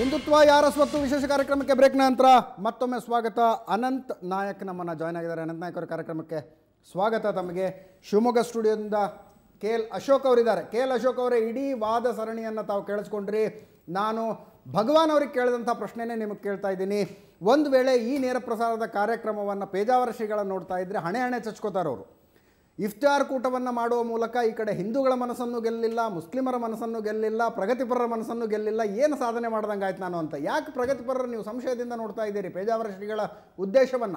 ಹಿಂದುತ್ವ ಯಾರ ಸ್ವತ್ತು ವಿಶೇಷ ಕಾರ್ಯಕ್ರಮಕ್ಕೆ ಬ್ರೇಕ್ ನಂತರ ಮತ್ತೊಮ್ಮೆ ಸ್ವಾಗತ. ಅನಂತ್ ನಾಯಕ್ ನಮ್ಮನ್ನು ಜಾಯ್ನ್ ಆಗಿದ್ದಾರೆ. ಅನಂತ್ ನಾಯಕ್ ಅವರ ಕಾರ್ಯಕ್ರಮಕ್ಕೆ ಸ್ವಾಗತ. ತಮಗೆ ಶಿವಮೊಗ್ಗ ಸ್ಟುಡಿಯೋದಿಂದ KL ಅಶೋಕ್ ಅವರಿದ್ದಾರೆ. KL ಅಶೋಕ್ ಅವರೇ, ಇಡೀ ವಾದ ಸರಣಿಯನ್ನು ತಾವು ಕೇಳಿಸ್ಕೊಂಡ್ರಿ. ನಾನು ಭಗವಾನ್ ಅವ್ರಿಗೆ ಕೇಳಿದಂಥ ಪ್ರಶ್ನೆನೇ ನಿಮಗೆ ಕೇಳ್ತಾ ಇದ್ದೀನಿ. ಒಂದು ವೇಳೆ ಈ ನೇರ ಪ್ರಸಾರದ ಕಾರ್ಯಕ್ರಮವನ್ನು ಪೇಜಾವರ ಶ್ರೀಗಳನ್ನು ನೋಡ್ತಾ ಇದ್ದರೆ ಹಣೆ ಚಚ್ಕೋತಾರೆ ಅವರು. ಇಫ್ತಾರ್ ಕೂಟವನ್ನು ಮಾಡುವ ಮೂಲಕ ಈ ಕಡೆ ಹಿಂದೂಗಳ ಮನಸ್ಸನ್ನು ಗೆಲ್ಲಿಲ್ಲ, ಮುಸ್ಲಿಮರ ಮನಸ್ಸನ್ನು ಗೆಲ್ಲಿಲ್ಲ, ಪ್ರಗತಿಪರರ ಮನಸ್ಸನ್ನು ಗೆಲ್ಲಿಲ್ಲ, ಏನು ಸಾಧನೆ ಮಾಡ್ದಂಗೆ ಆಯ್ತು ನಾನು ಅಂತ. ಯಾಕೆ ಪ್ರಗತಿಪರರು ನೀವು ಸಂಶಯದಿಂದ ನೋಡ್ತಾ ಇದ್ದೀರಿ ಪೇಜಾವರ ಶ್ರೀಗಳ ಉದ್ದೇಶವನ್ನು?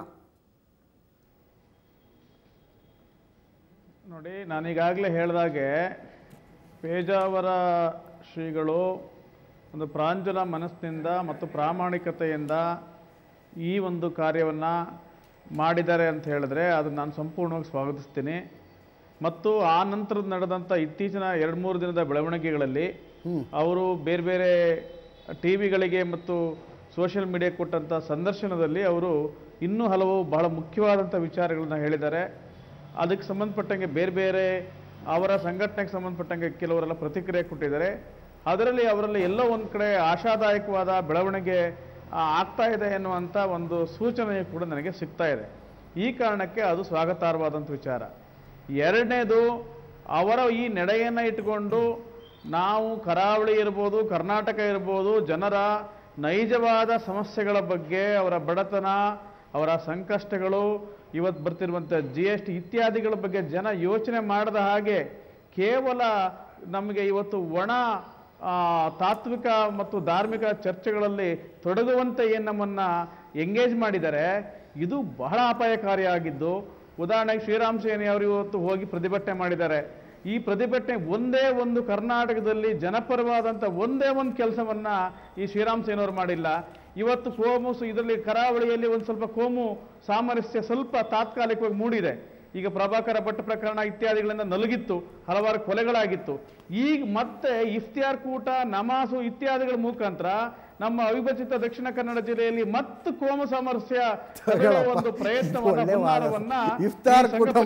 ನೋಡಿ, ನಾನೀಗಾಗಲೇ ಹೇಳಿದಾಗೆ ಪೇಜಾವರ ಶ್ರೀಗಳು ಒಂದು ಪ್ರಾಂಜಲ ಮನಸ್ಸಿನಿಂದ ಮತ್ತು ಪ್ರಾಮಾಣಿಕತೆಯಿಂದ ಈ ಒಂದು ಕಾರ್ಯವನ್ನು ಮಾಡಿದ್ದಾರೆ ಅಂತ ಹೇಳಿದ್ರೆ ಅದನ್ನು ನಾನು ಸಂಪೂರ್ಣವಾಗಿ ಸ್ವಾಗತಿಸ್ತೀನಿ. ಮತ್ತು ಆ ನಂತರದ ನಡೆದಂಥ ಇತ್ತೀಚಿನ 2-3 ದಿನದ ಬೆಳವಣಿಗೆಗಳಲ್ಲಿ ಅವರು ಬೇರೆ ಬೇರೆ ಟಿವಿಗಳಿಗೆ ಮತ್ತು ಸೋಷಿಯಲ್ ಮೀಡಿಯಾ ಕೊಟ್ಟಂಥ ಸಂದರ್ಶನದಲ್ಲಿ ಅವರು ಇನ್ನೂ ಹಲವು ಬಹಳ ಮುಖ್ಯವಾದಂಥ ವಿಚಾರಗಳನ್ನ ಹೇಳಿದ್ದಾರೆ. ಅದಕ್ಕೆ ಸಂಬಂಧಪಟ್ಟಂಗೆ ಬೇರೆ ಬೇರೆ ಅವರ ಸಂಘಟನೆಗೆ ಸಂಬಂಧಪಟ್ಟಂಗೆ ಕೆಲವರೆಲ್ಲ ಪ್ರತಿಕ್ರಿಯೆ ಕೊಟ್ಟಿದ್ದಾರೆ. ಅವರಲ್ಲಿ ಎಲ್ಲೋ ಒಂದು ಕಡೆ ಆಶಾದಾಯಕವಾದ ಬೆಳವಣಿಗೆ ಆಗ್ತಾ ಇದೆ ಎನ್ನುವಂಥ ಒಂದು ಸೂಚನೆ ಕೂಡ ನನಗೆ ಸಿಗ್ತಾ ಇದೆ. ಈ ಕಾರಣಕ್ಕೆ ಅದು ಸ್ವಾಗತಾರ್ಹವಾದಂಥ ವಿಚಾರ. ಎರಡನೇದು, ಅವರ ಈ ನಡೆಯನ್ನು ಇಟ್ಟುಕೊಂಡು ನಾವು ಕರಾವಳಿ ಇರ್ಬೋದು, ಕರ್ನಾಟಕ ಇರ್ಬೋದು, ಜನರ ನೈಜವಾದ ಸಮಸ್ಯೆಗಳ ಬಗ್ಗೆ, ಅವರ ಬಡತನ, ಅವರ ಸಂಕಷ್ಟಗಳು, ಇವತ್ತು ಬರ್ತಿರುವಂಥ GST ಇತ್ಯಾದಿಗಳ ಬಗ್ಗೆ ಜನ ಯೋಚನೆ ಮಾಡದ ಹಾಗೆ ಕೇವಲ ನಮಗೆ ಇವತ್ತು ಒಣ ತಾತ್ವಿಕ ಮತ್ತು ಧಾರ್ಮಿಕ ಚರ್ಚೆಗಳಲ್ಲಿ ತೊಡಗುವಂತೆ ಏನು ನಮ್ಮನ್ನು ಎಂಗೇಜ್ ಮಾಡಿದ್ದಾರೆ. ಇದು ಬಹಳ ಅಪಾಯಕಾರಿಯಾಗಿದ್ದು, ಉದಾಹರಣೆಗೆ ಶ್ರೀರಾಮ್ ಸೇನೆ ಅವರು ಇವತ್ತು ಹೋಗಿ ಪ್ರತಿಭಟನೆ ಮಾಡಿದ್ದಾರೆ. ಈ ಪ್ರತಿಭಟನೆ ಒಂದೇ ಒಂದು ಕರ್ನಾಟಕದಲ್ಲಿ ಜನಪರವಾದಂಥ ಒಂದೇ ಒಂದು ಕೆಲಸವನ್ನು ಈ ಶ್ರೀರಾಮ್ ಸೇನವರು ಮಾಡಿಲ್ಲ. ಇವತ್ತು ಕೋಮು ಇದರಲ್ಲಿ ಕರಾವಳಿಯಲ್ಲಿ ಒಂದು ಸ್ವಲ್ಪ ಕೋಮು ಸಾಮರಸ್ಯ ಸ್ವಲ್ಪ ತಾತ್ಕಾಲಿಕವಾಗಿ ಮೂಡಿದೆ. ಈಗ ಪ್ರಭಾಕರ ಭಟ್ ಪ್ರಕರಣ ಇತ್ಯಾದಿಗಳಿಂದ ನಲುಗಿತ್ತು, ಹಲವಾರು ಕೊಲೆಗಳಾಗಿತ್ತು. ಈಗ ಮತ್ತೆ ಇಫ್ತಿಯಾರ್ ಕೂಟ, ನಮಾಜು ಇತ್ಯಾದಿಗಳ ಮುಖಾಂತರ ನಮ್ಮ ಅವಿಭಜಿತ ದಕ್ಷಿಣ ಕನ್ನಡ ಜಿಲ್ಲೆಯಲ್ಲಿ ಮತ್ತು ಕೋಮು ಸಾಮರಸ್ಯ ಒಂದು ಪ್ರಯತ್ನವನ್ನ ಇಫ್ತಾರ್ ಕೂಟ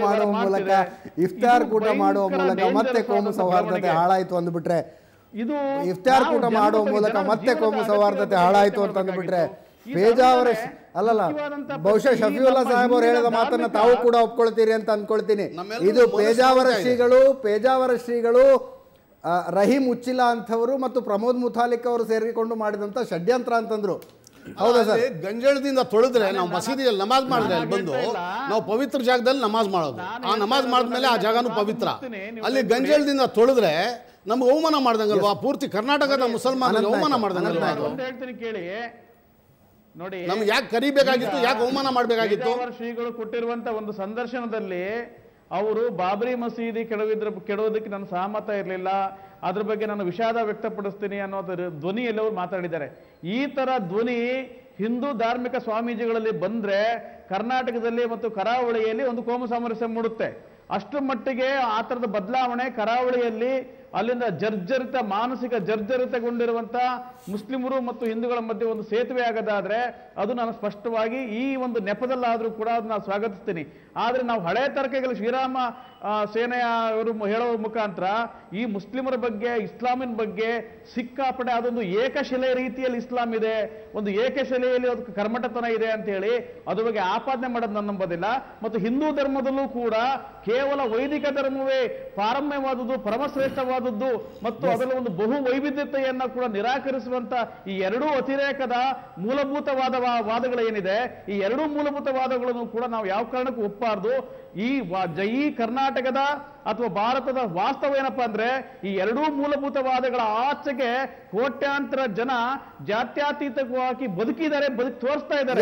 ಮಾಡುವ ಮೂಲಕ ಮತ್ತೆ ಕೋಮು ಸೌಹಾರ್ದತೆ ಹಾಳಾಯ್ತು ಅಂದ್ಬಿಟ್ರೆ, ಇದು ಇಫ್ತಾರ್ ಕೂಟ ಮಾಡುವ ಮೂಲಕ ಮತ್ತೆ ಕೋಮು ಸೌಹಾರ್ದತೆ ಹಾಳಾಯ್ತು ಅಂತ ಅಂದ್ಬಿಟ್ರೆ ಪೇಜಾವರ ಅಲ್ಲಲ್ಲ, ಬಹುಶಃ ಶಫೀವುಲ್ಲಾ ಸಾಹೇಬ್ ಅವರು ಹೇಳಿದ ಮಾತನ್ನ ತಾವು ಕೂಡ ಒಪ್ಕೊಳ್ತೀರಿ ಅಂತ ಅನ್ಕೊಳ್ತೀನಿ. ಇದು ಪೇಜಾವರ ಶ್ರೀಗಳು ರಹೀಂ ಉಚ್ಚಿಲಾ ಅಂತವರು ಮತ್ತು ಪ್ರಮೋದ್ ಮುತಾಲಿಕ್ ಅವರು ಸೇರಿಕೊಂಡು ಮಾಡಿದಂತ ಷಡ್ಯಂತ್ರ ಅಂತಂದ್ರು. ಹೌದಾ ಸರ್? ಗಂಜಳದಿಂದ ತೊಳೆದ್ರೆ ನಾವು ಮಸೀದಿಯಲ್ಲಿ ನಮಾಜ್ ಮಾಡಿದ್ರೆ ಅಲ್ಲಿ ಬಂದು ನಾವು ಪವಿತ್ರ ಜಾಗದಲ್ಲಿ ನಮಾಜ್ ಮಾಡೋದು. ಆ ನಮಾಜ್ ಮಾಡಿದ್ಮೇಲೆ ಆ ಜಾಗನೂ ಪವಿತ್ರ. ಅಲ್ಲಿ ಗಂಜಳದಿಂದ ತೊಳೆದ್ರೆ ನಮ್ಗೆ ಅವಮಾನ ಮಾಡ್ದಂಗಲ್ವಾ? ಪೂರ್ತಿ ಕರ್ನಾಟಕದ ಮುಸಲ್ಮಾನರಿಗೆ ಅವಮಾನ ಮಾಡ್ದಂಗಲ್ವಾ? ಕೇಳಿ ನೋಡಿ, ನಮ್ಗೆ ಯಾಕೆ ಕರಿಬೇಕಾಗಿತ್ತು, ಯಾಕೆ ಅವಮಾನ ಮಾಡಬೇಕಾಗಿತ್ತು? ಶ್ರೀಗಳು ಕೊಟ್ಟಿರುವಂತ ಒಂದು ಸಂದರ್ಶನದಲ್ಲಿ ಅವರು ಬಾಬರಿ ಮಸೀದಿ ಕೆಡೋದಕ್ಕೆ ನಾನು ಸಹಮತ ಇರಲಿಲ್ಲ, ಅದ್ರ ಬಗ್ಗೆ ನಾನು ವಿಷಾದ ವ್ಯಕ್ತಪಡಿಸ್ತೀನಿ ಅನ್ನೋದ್ರ ಧ್ವನಿಯಲ್ಲಿ ಅವರು ಮಾತಾಡಿದ್ದಾರೆ. ಈ ತರ ಧ್ವನಿ ಹಿಂದೂ ಧಾರ್ಮಿಕ ಸ್ವಾಮೀಜಿಗಳಲ್ಲಿ ಬಂದ್ರೆ ಕರ್ನಾಟಕದಲ್ಲಿ ಮತ್ತು ಕರಾವಳಿಯಲ್ಲಿ ಒಂದು ಕೋಮು ಸಾಮರಸ್ಯ ಮೂಡುತ್ತೆ. ಅಷ್ಟರ ಮಟ್ಟಿಗೆ ಆ ಥರದ ಬದಲಾವಣೆ ಕರಾವಳಿಯಲ್ಲಿ ಅಲ್ಲಿಂದ ಮಾನಸಿಕ ಜರ್ಜರಿತಗೊಂಡಿರುವಂಥ ಮುಸ್ಲಿಮರು ಮತ್ತು ಹಿಂದೂಗಳ ಮಧ್ಯೆ ಒಂದು ಸೇತುವೆ ಆಗದಾದ್ರೆ ಅದು ನಾನು ಸ್ಪಷ್ಟವಾಗಿ ಈ ಒಂದು ನೆಪದಲ್ಲಾದರೂ ಕೂಡ ಅದನ್ನ ಸ್ವಾಗತಿಸ್ತೀನಿ. ಆದರೆ ನಾವು ಹಳೆ ತರಕೆಗಳು ಶ್ರೀರಾಮ ಸೇನೆಯ ಅವರು ಹೇಳೋ ಮುಖಾಂತರ ಈ ಮುಸ್ಲಿಮರ ಬಗ್ಗೆ, ಇಸ್ಲಾಮಿನ ಬಗ್ಗೆ ಸಿಕ್ಕಾಪಟ್ಟೆ ಅದೊಂದು ಏಕಶಿಲೆ ರೀತಿಯಲ್ಲಿ ಇಸ್ಲಾಂ ಇದೆ, ಒಂದು ಏಕಶಿಲೆಯಲ್ಲಿ ಅದಕ್ಕೆ ಕರ್ಮಟತನ ಇದೆ ಅಂತ ಹೇಳಿ ಅದ್ರ ಬಗ್ಗೆ ಆಪಾದನೆ ಮಾಡೋದು ನಾನು ನಂಬೋದಿಲ್ಲ. ಮತ್ತು ಹಿಂದೂ ಧರ್ಮದಲ್ಲೂ ಕೂಡ ಕೇವಲ ವೈದಿಕ ಧರ್ಮವೇ ಪಾರಮ್ಯವಾದದ್ದು, ಪರಮಶ್ರೇಷ್ಠವಾದದ್ದು ಮತ್ತು ಅದರ ಒಂದು ಬಹು ವೈವಿಧ್ಯತೆಯನ್ನ ಕೂಡ ನಿರಾಕರಿಸುವಂತ ಈ ಎರಡೂ ಅತಿರೇಕದ ಮೂಲಭೂತವಾದ ವಾದಗಳೇನಿದೆ, ಈ ಎರಡೂ ಮೂಲಭೂತ ವಾದಗಳನ್ನು ಕೂಡ ನಾವು ಯಾವ ಕಾರಣಕ್ಕೂ ಒಪ್ಪಬಾರದು. ಈ ಕರ್ನಾಟಕದ ಅಥವಾ ಭಾರತದ ವಾಸ್ತವ ಏನಪ್ಪಾ ಅಂದ್ರೆ ಈ ಎರಡೂ ಮೂಲಭೂತವಾದಗಳ ಆಚೆಗೆ ಕೋಟ್ಯಾಂತರ ಜನ ಜಾತ್ಯತೀತವಾಗಿ ಬದುಕಿದ್ದಾರೆ, ತೋರಿಸ್ತಾ ಇದ್ದಾರೆ.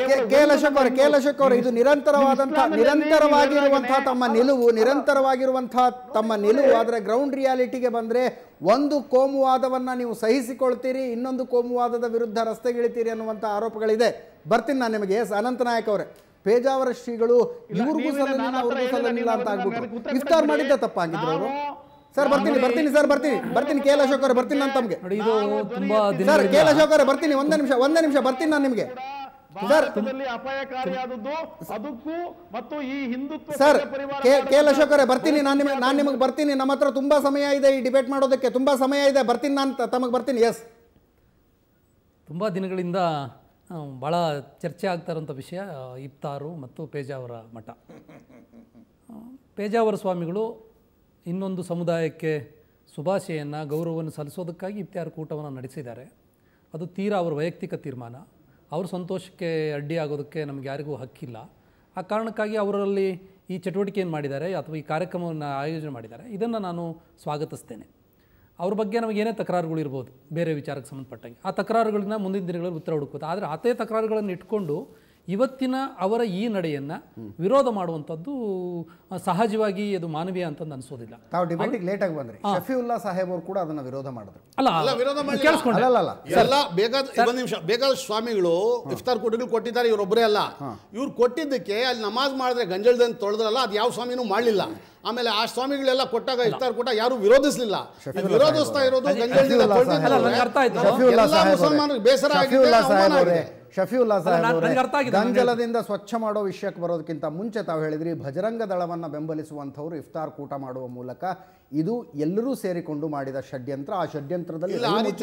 ಇದು ನಿರಂತರವಾಗಿರುವಂತಹ ತಮ್ಮ ನಿಲುವು ಆದ್ರೆ ಗ್ರೌಂಡ್ ರಿಯಾಲಿಟಿಗೆ ಬಂದ್ರೆ ಒಂದು ಕೋಮುವಾದವನ್ನ ನೀವು ಸಹಿಸಿಕೊಳ್ತೀರಿ, ಇನ್ನೊಂದು ಕೋಮುವಾದದ ವಿರುದ್ಧ ರಸ್ತೆಗಿಳಿತೀರಿ ಅನ್ನುವಂಥ ಆರೋಪಗಳಿದೆ. ಬರ್ತೀನಿ ನಾನು ನಿಮಗೆ. ಅನಂತ ನಾಯಕ್ ಅವರೇ, ಪೇಜಾವರ ಶ್ರೀಗಳು ಇವ್ರಿಗೂ ಸಲ್ಲಲಿಲ್ಲ ಅವ್ರಿಗೂ ಸಲ್ಲಲಿಲ್ಲ ಅಂತ ಆಗ್ಬಿಟ್ಟು ಇಫ್ತಾರ್ ಮಾಡಿದ್ದ ತಪ್ಪಾಗಿದ್ರು ಅವರು. ಸರ್ ಬರ್ತೀನಿ KL ಅಶೋಕ್ ಅವರೇ, ಬರ್ತೀನಿ ನಾನು ತಮಗೆ. ಸರ್ KL ಅಶೋಕ್ ಅವರೇ ಬರ್ತೀನಿ, ಒಂದೇ ನಿಮಿಷ ಬರ್ತೀನಿ ನಾನು ನಿಮಗೆ. ಅಪಾಯಕಾರಿಯಾದದ್ದು ಅದಕ್ಕೂ ಮತ್ತು ಈ ಹಿಂದುತ್ವ ಸರ್ KL ಅಶೋಕ್ ಅವರೇ ಬರ್ತೀನಿ ನಾನು ನಿಮಗೆ ಬರ್ತೀನಿ. ನಮ್ಮ ಹತ್ರ ತುಂಬಾ ಸಮಯ ಇದೆ ಈ ಡಿಬೇಟ್ ಮಾಡೋದಕ್ಕೆ, ತುಂಬಾ ಸಮಯ ಇದೆ. ಬರ್ತೀನಿ ನಾನು ತಮಗೆ ಬರ್ತೀನಿ. ಎಸ್ ತುಂಬ ದಿನಗಳಿಂದ ಭಾಳ ಚರ್ಚೆ ಆಗ್ತಾ ಇರೋಂಥ ವಿಷಯ ಇಫ್ತಾರು ಮತ್ತು ಪೇಜಾವರ ಮಠ. ಪೇಜಾವರ ಸ್ವಾಮಿಗಳು ಇನ್ನೊಂದು ಸಮುದಾಯಕ್ಕೆ ಶುಭಾಶಯನ್ನು ಗೌರವವನ್ನು ಸಲ್ಲಿಸೋದಕ್ಕಾಗಿ ಇಫ್ತಾರ್ ಕೂಟವನ್ನು ನಡೆಸಿದ್ದಾರೆ. ಅದು ತೀರಾ ಅವರ ವೈಯಕ್ತಿಕ ತೀರ್ಮಾನ. ಅವ್ರ ಸಂತೋಷಕ್ಕೆ ಅಡ್ಡಿ ಆಗೋದಕ್ಕೆ ನಮಗೆ ಯಾರಿಗೂ ಹಕ್ಕಿಲ್ಲ. ಆ ಕಾರಣಕ್ಕಾಗಿ ಅವರಲ್ಲಿ ಈ ಚಟುವಟಿಕೆಯನ್ನು ಮಾಡಿದ್ದಾರೆ ಅಥವಾ ಈ ಕಾರ್ಯಕ್ರಮವನ್ನು ಆಯೋಜನೆ ಮಾಡಿದ್ದಾರೆ. ಇದನ್ನು ನಾನು ಸ್ವಾಗತಿಸ್ತೇನೆ. ಅವ್ರ ಬಗ್ಗೆ ನಮಗೇನೇ ತಕರಾರುಗಳು ಇರ್ಬೋದು ಬೇರೆ ವಿಚಾರಕ್ಕೆ ಸಂಬಂಧಪಟ್ಟಂಗೆ, ಆ ತಕರಾರುಗಳನ್ನ ಮುಂದಿನ ದಿನಗಳಲ್ಲಿ ಉತ್ತರ ಹುಡುಕುತ್ತೆ. ಆದರೆ ಅದೇ ತಕರಾರುಗಳನ್ನು ಇಟ್ಕೊಂಡು ಇವತ್ತಿನ ಅವರ ಈ ನಡೆಯನ್ನು ವಿರೋಧ ಮಾಡುವಂಥದ್ದು ಸಹಜವಾಗಿ ಅದು ಮಾನವೀಯ ಅಂತಂದು ಅನಿಸೋದಿಲ್ಲ. ತಾವು ಡಿಬೇಟಿಗೆ ಲೇಟಾಗಿ ಬಂದ್ರಿ. ಶಫೀವುಲ್ಲಾ ಸಾಹೇಬ್ ಅವರು ಕೂಡ ಅದನ್ನ ವಿರೋಧ ಮಾಡಿದ್ರು. ಅಲ್ಲ, ವಿರೋಧ ಮಾಡಿಲ್ಲ. ಕೇಳಿಸ್ಕೊಂಡೆ. ಅಲ್ಲ ಎಲ್ಲ ಒಂದು ನಿಮಿಷ, ಬೇಕಾದ ಸ್ವಾಮಿಗಳು ಇಫ್ತಾರ್ ಕೂಟಗಳು ಕೊಟ್ಟಿದ್ದಾರೆ. ಇವರೊಬ್ಬರೇ ಅಲ್ಲ, ಇವ್ರು ಕೊಟ್ಟಿದ್ದಕ್ಕೆ ಅಲ್ಲಿ ನಮಾಜ್ ಮಾಡಿದ್ರೆ ಗಂಜಲದಿಂದ ತೊಳೆದ್ರಲ್ಲ, ಅದು ಯಾವ ಸ್ವಾಮಿನೂ ಮಾಡಲಿಲ್ಲ. ಆಮೇಲೆ ಆ ಸ್ವಾಮಿಗಳೆಲ್ಲ ಕೊಟ್ಟಾಗ ಇಫ್ತಾರ್ ಕೂಟ ಯಾರು ವಿರೋಧಿಸಲಿಲ್ಲ. ವಿರೋಧಿಸ್ತಾ ಇರೋದು ಗಂಜಲದಿಂದ ಮುಸಲ್ಮಾನರಿಗೆ ಬೇಸರ ಆಗಿದೆ. ಶಫೀವುಲ್ಲಾ ಸಾಹೇಬ್ ಗಂಜಲದಿಂದ ಸ್ವಚ್ಛ ಮಾಡೋ ವಿಷಯಕ್ಕೆ ಬರೋದಕ್ಕಿಂತ ಮುಂಚೆ ತಾವು ಹೇಳಿದ್ರಿ ಭಜರಂಗ ದಳವನ್ನು ಬೆಂಬಲಿಸುವಂಥವ್ರು ಇಫ್ತಾರ್ ಕೂಟ ಮಾಡುವ ಮೂಲಕ ಇದು ಎಲ್ಲರೂ ಸೇರಿಕೊಂಡು ಮಾಡಿದ ಷಡ್ಯಂತ್ರ. ಆ ಷಡ್ಯಂತ್ರದಲ್ಲಿ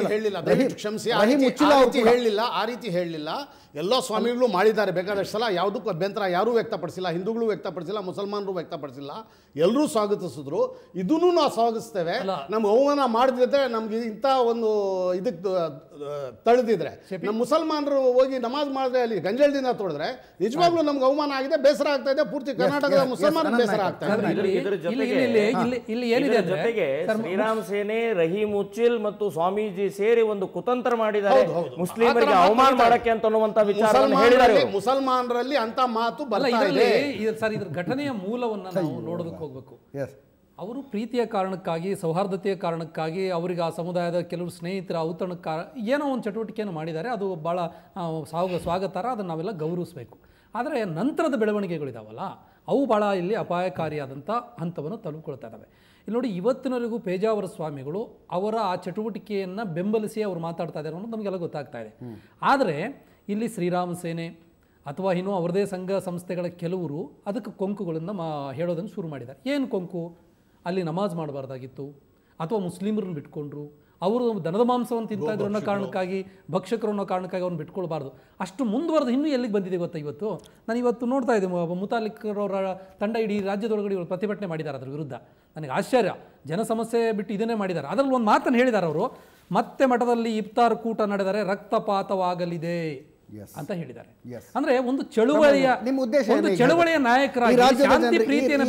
ಆ ರೀತಿ ಹೇಳಲಿಲ್ಲ. ಎಲ್ಲ ಸ್ವಾಮಿಗಳು ಮಾಡಿದ್ದಾರೆ ಬೇಕಾದಷ್ಟು ಸಲ. ಯಾವುದಕ್ಕೂ ಅಭ್ಯಂತರ ಯಾರೂ ವ್ಯಕ್ತಪಡಿಸಿಲ್ಲ. ಹಿಂದೂಗಳು ವ್ಯಕ್ತಪಡಿಸಿಲ್ಲ, ಮುಸಲ್ಮಾನರು ವ್ಯಕ್ತಪಡಿಸಿಲ್ಲ. ಎಲ್ಲರೂ ಸ್ವಾಗತಿಸಿದ್ರು. ಇದನ್ನು ನಾವು ಸ್ವಾಗತಿಸ್ತೇವೆ. ನಮ್ಗೆ ಅವಮಾನ ಮಾಡಿದ್ರೆ ನಮ್ಗೆ ಇಂಥ ಒಂದು ಇದಕ್ಕೆ ತಳೆದಿದ್ರೆ, ನಮ್ಮ ಮುಸಲ್ಮಾನರು ಹೋಗಿ ನಮಾಜ್ ಮಾಡಿದ್ರೆ ಅಲ್ಲಿ ಗಂಜಲದಿಂದ ತೊಳೆದ್ರೆ ನಿಜವಾಗ್ಲೂ ನಮ್ಗೆ ಅವಮಾನ ಆಗಿದೆ, ಬೇಸರ ಆಗ್ತಾ ಇದೆ. ಪೂರ್ತಿ ಕರ್ನಾಟಕದ ಮುಸಲ್ಮಾನ ಬೇಸರ ಆಗ್ತಾ ಇದೆ. ಜೊತೆಗೆ ಶ್ರೀರಾಮ್ ಸೇನೆ, ರಹೀಂ ಉಚ್ಚಿಲ್ ಮತ್ತು ಸ್ವಾಮೀಜಿ ಸೇರಿ ಒಂದು ಕುತಂತ್ರ ಮಾಡಿದ್ದಾರೆ ಮುಸ್ಲಿಮರಿಗೆ ಅವಮಾನ ಮಾಡಕ್ಕೆ ಅಂತ ಅನ್ನುವಂತ ವಿಚಾರವನ್ನು ಹೇಳಿದ್ದಾರೆ. ಮುಸಲ್ಮಾನರಲ್ಲಿ ಅಂತ ಮಾತು ಬರ್ತಾ ಇದೆ. ಸರ್, ಇದ್ರ ಘಟನೆಯ ಮೂಲವನ್ನು ನಾವು ನೋಡೋದಕ್ಕೆ ಹೋಗ್ಬೇಕು. ಅವರು ಪ್ರೀತಿಯ ಕಾರಣಕ್ಕಾಗಿ, ಸೌಹಾರ್ದತೆಯ ಕಾರಣಕ್ಕಾಗಿ, ಅವರಿಗೆ ಆ ಸಮುದಾಯದ ಕೆಲವರು ಸ್ನೇಹಿತರ ಔತಣಕ್ಕಾರ ಏನೋ ಒಂದು ಚಟುವಟಿಕೆಯನ್ನು ಮಾಡಿದ್ದಾರೆ. ಅದು ಭಾಳ ಸ್ವಾಗತಾರ, ಅದನ್ನು ನಾವೆಲ್ಲ ಗೌರವಿಸಬೇಕು. ಆದರೆ ನಂತರದ ಬೆಳವಣಿಗೆಗಳಿದಾವಲ್ಲ, ಅವು ಭಾಳ ಇಲ್ಲಿ ಅಪಾಯಕಾರಿಯಾದಂಥ ಹಂತವನ್ನು ತಲುಪಿಕೊಳ್ತಾ ಇದ್ದಾವೆ. ಇಲ್ಲಿ ನೋಡಿ, ಇವತ್ತಿನವರೆಗೂ ಪೇಜಾವರ ಸ್ವಾಮಿಗಳು ಅವರ ಆ ಚಟುವಟಿಕೆಯನ್ನು ಬೆಂಬಲಿಸಿ ಅವರು ಮಾತಾಡ್ತಾ ಇದ್ದಾರೆ ಅನ್ನೋದು ನಮಗೆಲ್ಲ ಗೊತ್ತಾಗ್ತಾ ಇದೆ. ಆದರೆ ಇಲ್ಲಿ ಶ್ರೀರಾಮ ಸೇನೆ ಅಥವಾ ಇನ್ನೂ ಅವರದೇ ಸಂಘ ಸಂಸ್ಥೆಗಳ ಕೆಲವರು ಅದಕ್ಕೆ ಕೊಂಕುಗಳನ್ನು ಹೇಳೋದನ್ನು ಶುರು ಮಾಡಿದ್ದಾರೆ. ಏನು ಕೊಂಕು? ಅಲ್ಲಿ ನಮಾಜ್ ಮಾಡಬಾರ್ದಾಗಿತ್ತು, ಅಥವಾ ಮುಸ್ಲಿಮರನ್ನು ಬಿಟ್ಕೊಂಡ್ರು, ಅವರು ದನದ ಮಾಂಸವನ್ನು ತಿಂತಾ ಇದ್ರು ಅನ್ನೋ ಕಾರಣಕ್ಕಾಗಿ, ಭಕ್ಷಕರು ಅನ್ನೋ ಕಾರಣಕ್ಕಾಗಿ ಅವ್ರನ್ನ ಬಿಟ್ಕೊಳ್ಬಾರ್ದು. ಅಷ್ಟು ಮುಂದುವರೆದು ಇನ್ನೂ ಎಲ್ಲಿಗೆ ಬಂದಿದೆ ಗೊತ್ತಾ? ನಾನು ಇವತ್ತು ನೋಡ್ತಾ ಇದ್ದೆ, ಮುತಾಲಿಕ್ರವರ ತಂಡ ಇಡೀ ರಾಜ್ಯದೊಳಗಡೆ ಇವರು ಪ್ರತಿಭಟನೆ ಮಾಡಿದ್ದಾರೆ ಅದ್ರ ವಿರುದ್ಧ. ನನಗೆ ಆಶ್ಚರ್ಯ, ಜನ ಸಮಸ್ಯೆ ಬಿಟ್ಟು ಇದನ್ನೇ ಮಾಡಿದ್ದಾರೆ. ಅದರಲ್ಲಿ ಒಂದು ಮಾತನ್ನು ಹೇಳಿದ್ದಾರೆ ಅವರು, ಮತ್ತೆ ಮಠದಲ್ಲಿ ಇಫ್ತಾರ್ ಕೂಟ ನಡೆದರೆ ರಕ್ತಪಾತವಾಗಲಿದೆ ಅಂತ ಹೇಳಿದ್ದಾರೆ. ಅಂದ್ರೆ ಒಂದು ಚಳುವಳಿಯ ನಾಯಕರಾಗಿ ಶಾಂತಿ ಪ್ರೀತಿಯನ್ನು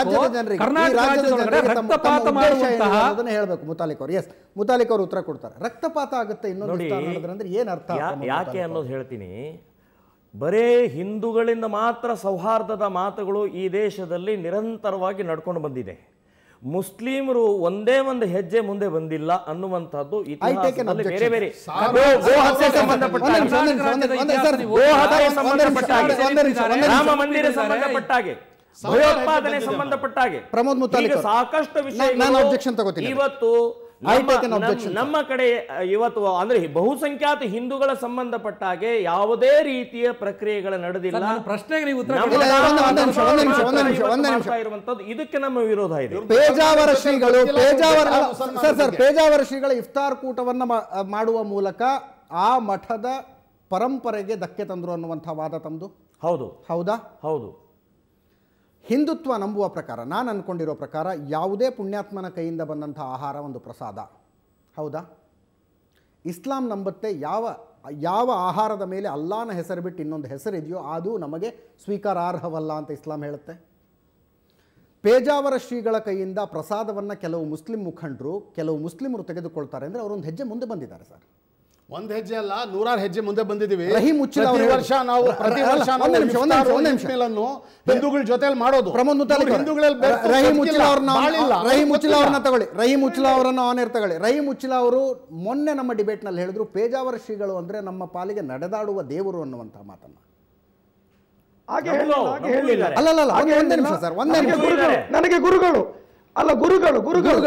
ರಕ್ತಪಾತ ಮಾಡುವಂತಹ ಹೇಳಬೇಕು ಮುತಾಲಿಕ್ ಅವರು. ಎಸ್, ಮುತಾಲಿಕ್ ಅವರು ಉತ್ತರ ಕೊಡ್ತಾರೆ. ರಕ್ತಪಾತ ಆಗುತ್ತೆ ಇನ್ನೊಂದು ಏನು ಅರ್ಥ, ಯಾಕೆ ಅನ್ನೋದು ಹೇಳ್ತೀನಿ. ಬರೇ ಹಿಂದೂಗಳಿಂದ ಮಾತ್ರ ಸೌಹಾರ್ದದ ಮಾತುಗಳು ಈ ದೇಶದಲ್ಲಿ ನಿರಂತರವಾಗಿ ನಡ್ಕೊಂಡು ಬಂದಿದೆ. ಮುಸ್ಲಿಮರು ಒಂದೇ ಒಂದು ಹೆಜ್ಜೆ ಮುಂದೆ ಬಂದಿಲ್ಲ ಅನ್ನುವಂಥದ್ದು ಇತಿಹಾಸದಲ್ಲಿ ಬೇರೆ ಬೇರೆ ರಾಮ ಮಂದಿರ ಸಂಬಂಧಪಟ್ಟಾಗೆ, ಭಯೋತ್ಪಾದನೆ ಸಂಬಂಧಪಟ್ಟಾಗೆ ಸಾಕಷ್ಟು ವಿಷಯ ಇವತ್ತು ನಮ್ಮ ಕಡೆ ಇವತ್ತು ಅಂದ್ರೆ ಬಹುಸಂಖ್ಯಾತ ಹಿಂದೂಗಳ ಸಂಬಂಧಪಟ್ಟಾಗೆ ಯಾವುದೇ ರೀತಿಯ ಪ್ರಕ್ರಿಯೆಗಳು ನಡೆದಿಲ್ಲ. ಪ್ರಶ್ನೆಗೆ ನೀವು ಉತ್ತರ ಇರುವಂತದ್ದು ಇದಕ್ಕೆ ನಮ್ಮ ವಿರೋಧ ಇದೆ. ಪೇಜಾವರ ಶ್ರೀಗಳ ಇಫ್ತಾರ್ ಕೂಟವನ್ನ ಮಾಡುವ ಮೂಲಕ ಆ ಮಠದ ಪರಂಪರೆಗೆ ಧಕ್ಕೆ ತಂದ್ರು ಅನ್ನುವಂಥ ವಾದ ತಮ್ಮದು. ಹೌದಾ? ಹೌದು. ಹಿಂದುತ್ವ ನಂಬುವ ಪ್ರಕಾರ, ನಾನು ಅಂದ್ಕೊಂಡಿರೋ ಪ್ರಕಾರ, ಯಾವುದೇ ಪುಣ್ಯಾತ್ಮನ ಕೈಯಿಂದ ಬಂದಂಥ ಆಹಾರ ಒಂದು ಪ್ರಸಾದ. ಹೌದಾ? ಇಸ್ಲಾಂ ನಂಬುತ್ತೆ ಯಾವ ಆಹಾರದ ಮೇಲೆ ಅಲ್ಲಾನ ಹೆಸರು ಬಿಟ್ಟು ಇನ್ನೊಂದು ಹೆಸರಿದೆಯೋ ಅದು ನಮಗೆ ಸ್ವೀಕಾರಾರ್ಹವಲ್ಲ ಅಂತ ಇಸ್ಲಾಂ ಹೇಳುತ್ತೆ. ಪೇಜಾವರ ಶ್ರೀಗಳ ಕೈಯಿಂದ ಪ್ರಸಾದವನ್ನು ಕೆಲವು ಮುಸ್ಲಿಂ ಮುಖಂಡರು, ಕೆಲವು ಮುಸ್ಲಿಮರು ತೆಗೆದುಕೊಳ್ತಾರೆ ಅಂದರೆ ಅವರೊಂದು ಹೆಜ್ಜೆ ಮುಂದೆ ಬಂದಿದ್ದಾರೆ ಸರ್. ಒಂದು ಹೆಜ್ಜೆ ಅಲ್ಲ, 100 ಹೆಜ್ಜೆ ಮುಂದೆ ಬಂದಿದ್ದೀವಿ. ರಹೀಂ ಉಚ್ಚಿಲ್ ಪ್ರತಿ ವರ್ಷ ನಾವು ಹಿಂದೂಗಳ ಜೊತೆಲಿ ಮಾಡೋದು. ರಹೀಂ ಉಚ್ಚಿಲ್ ಅವ್ರನ್ನ ತಗೊಳ್ಳಿ, ರಹೀಂ ಉಚ್ಚಿಲ್ ಅವರನ್ನ ಆನೇರ್ ತಗೊಳ್ಳಿ. ರಹೀಂ ಉಚ್ಚಿಲ್ ಅವರು ಮೊನ್ನೆ ನಮ್ಮ ಡಿಬೇಟ್ನಲ್ಲಿ ಹೇಳಿದ್ರು, ಪೇಜಾವರ ಶ್ರೀಗಳು ಅಂದ್ರೆ ನಮ್ಮ ಪಾಲಿಗೆ ನಡೆದಾಡುವ ದೇವರು ಅನ್ನುವಂಥ ಮಾತನ್ನ. ನನಗೆ ಗುರುಗಳು ಅಲ್ಲ, ಗುರುಗಳು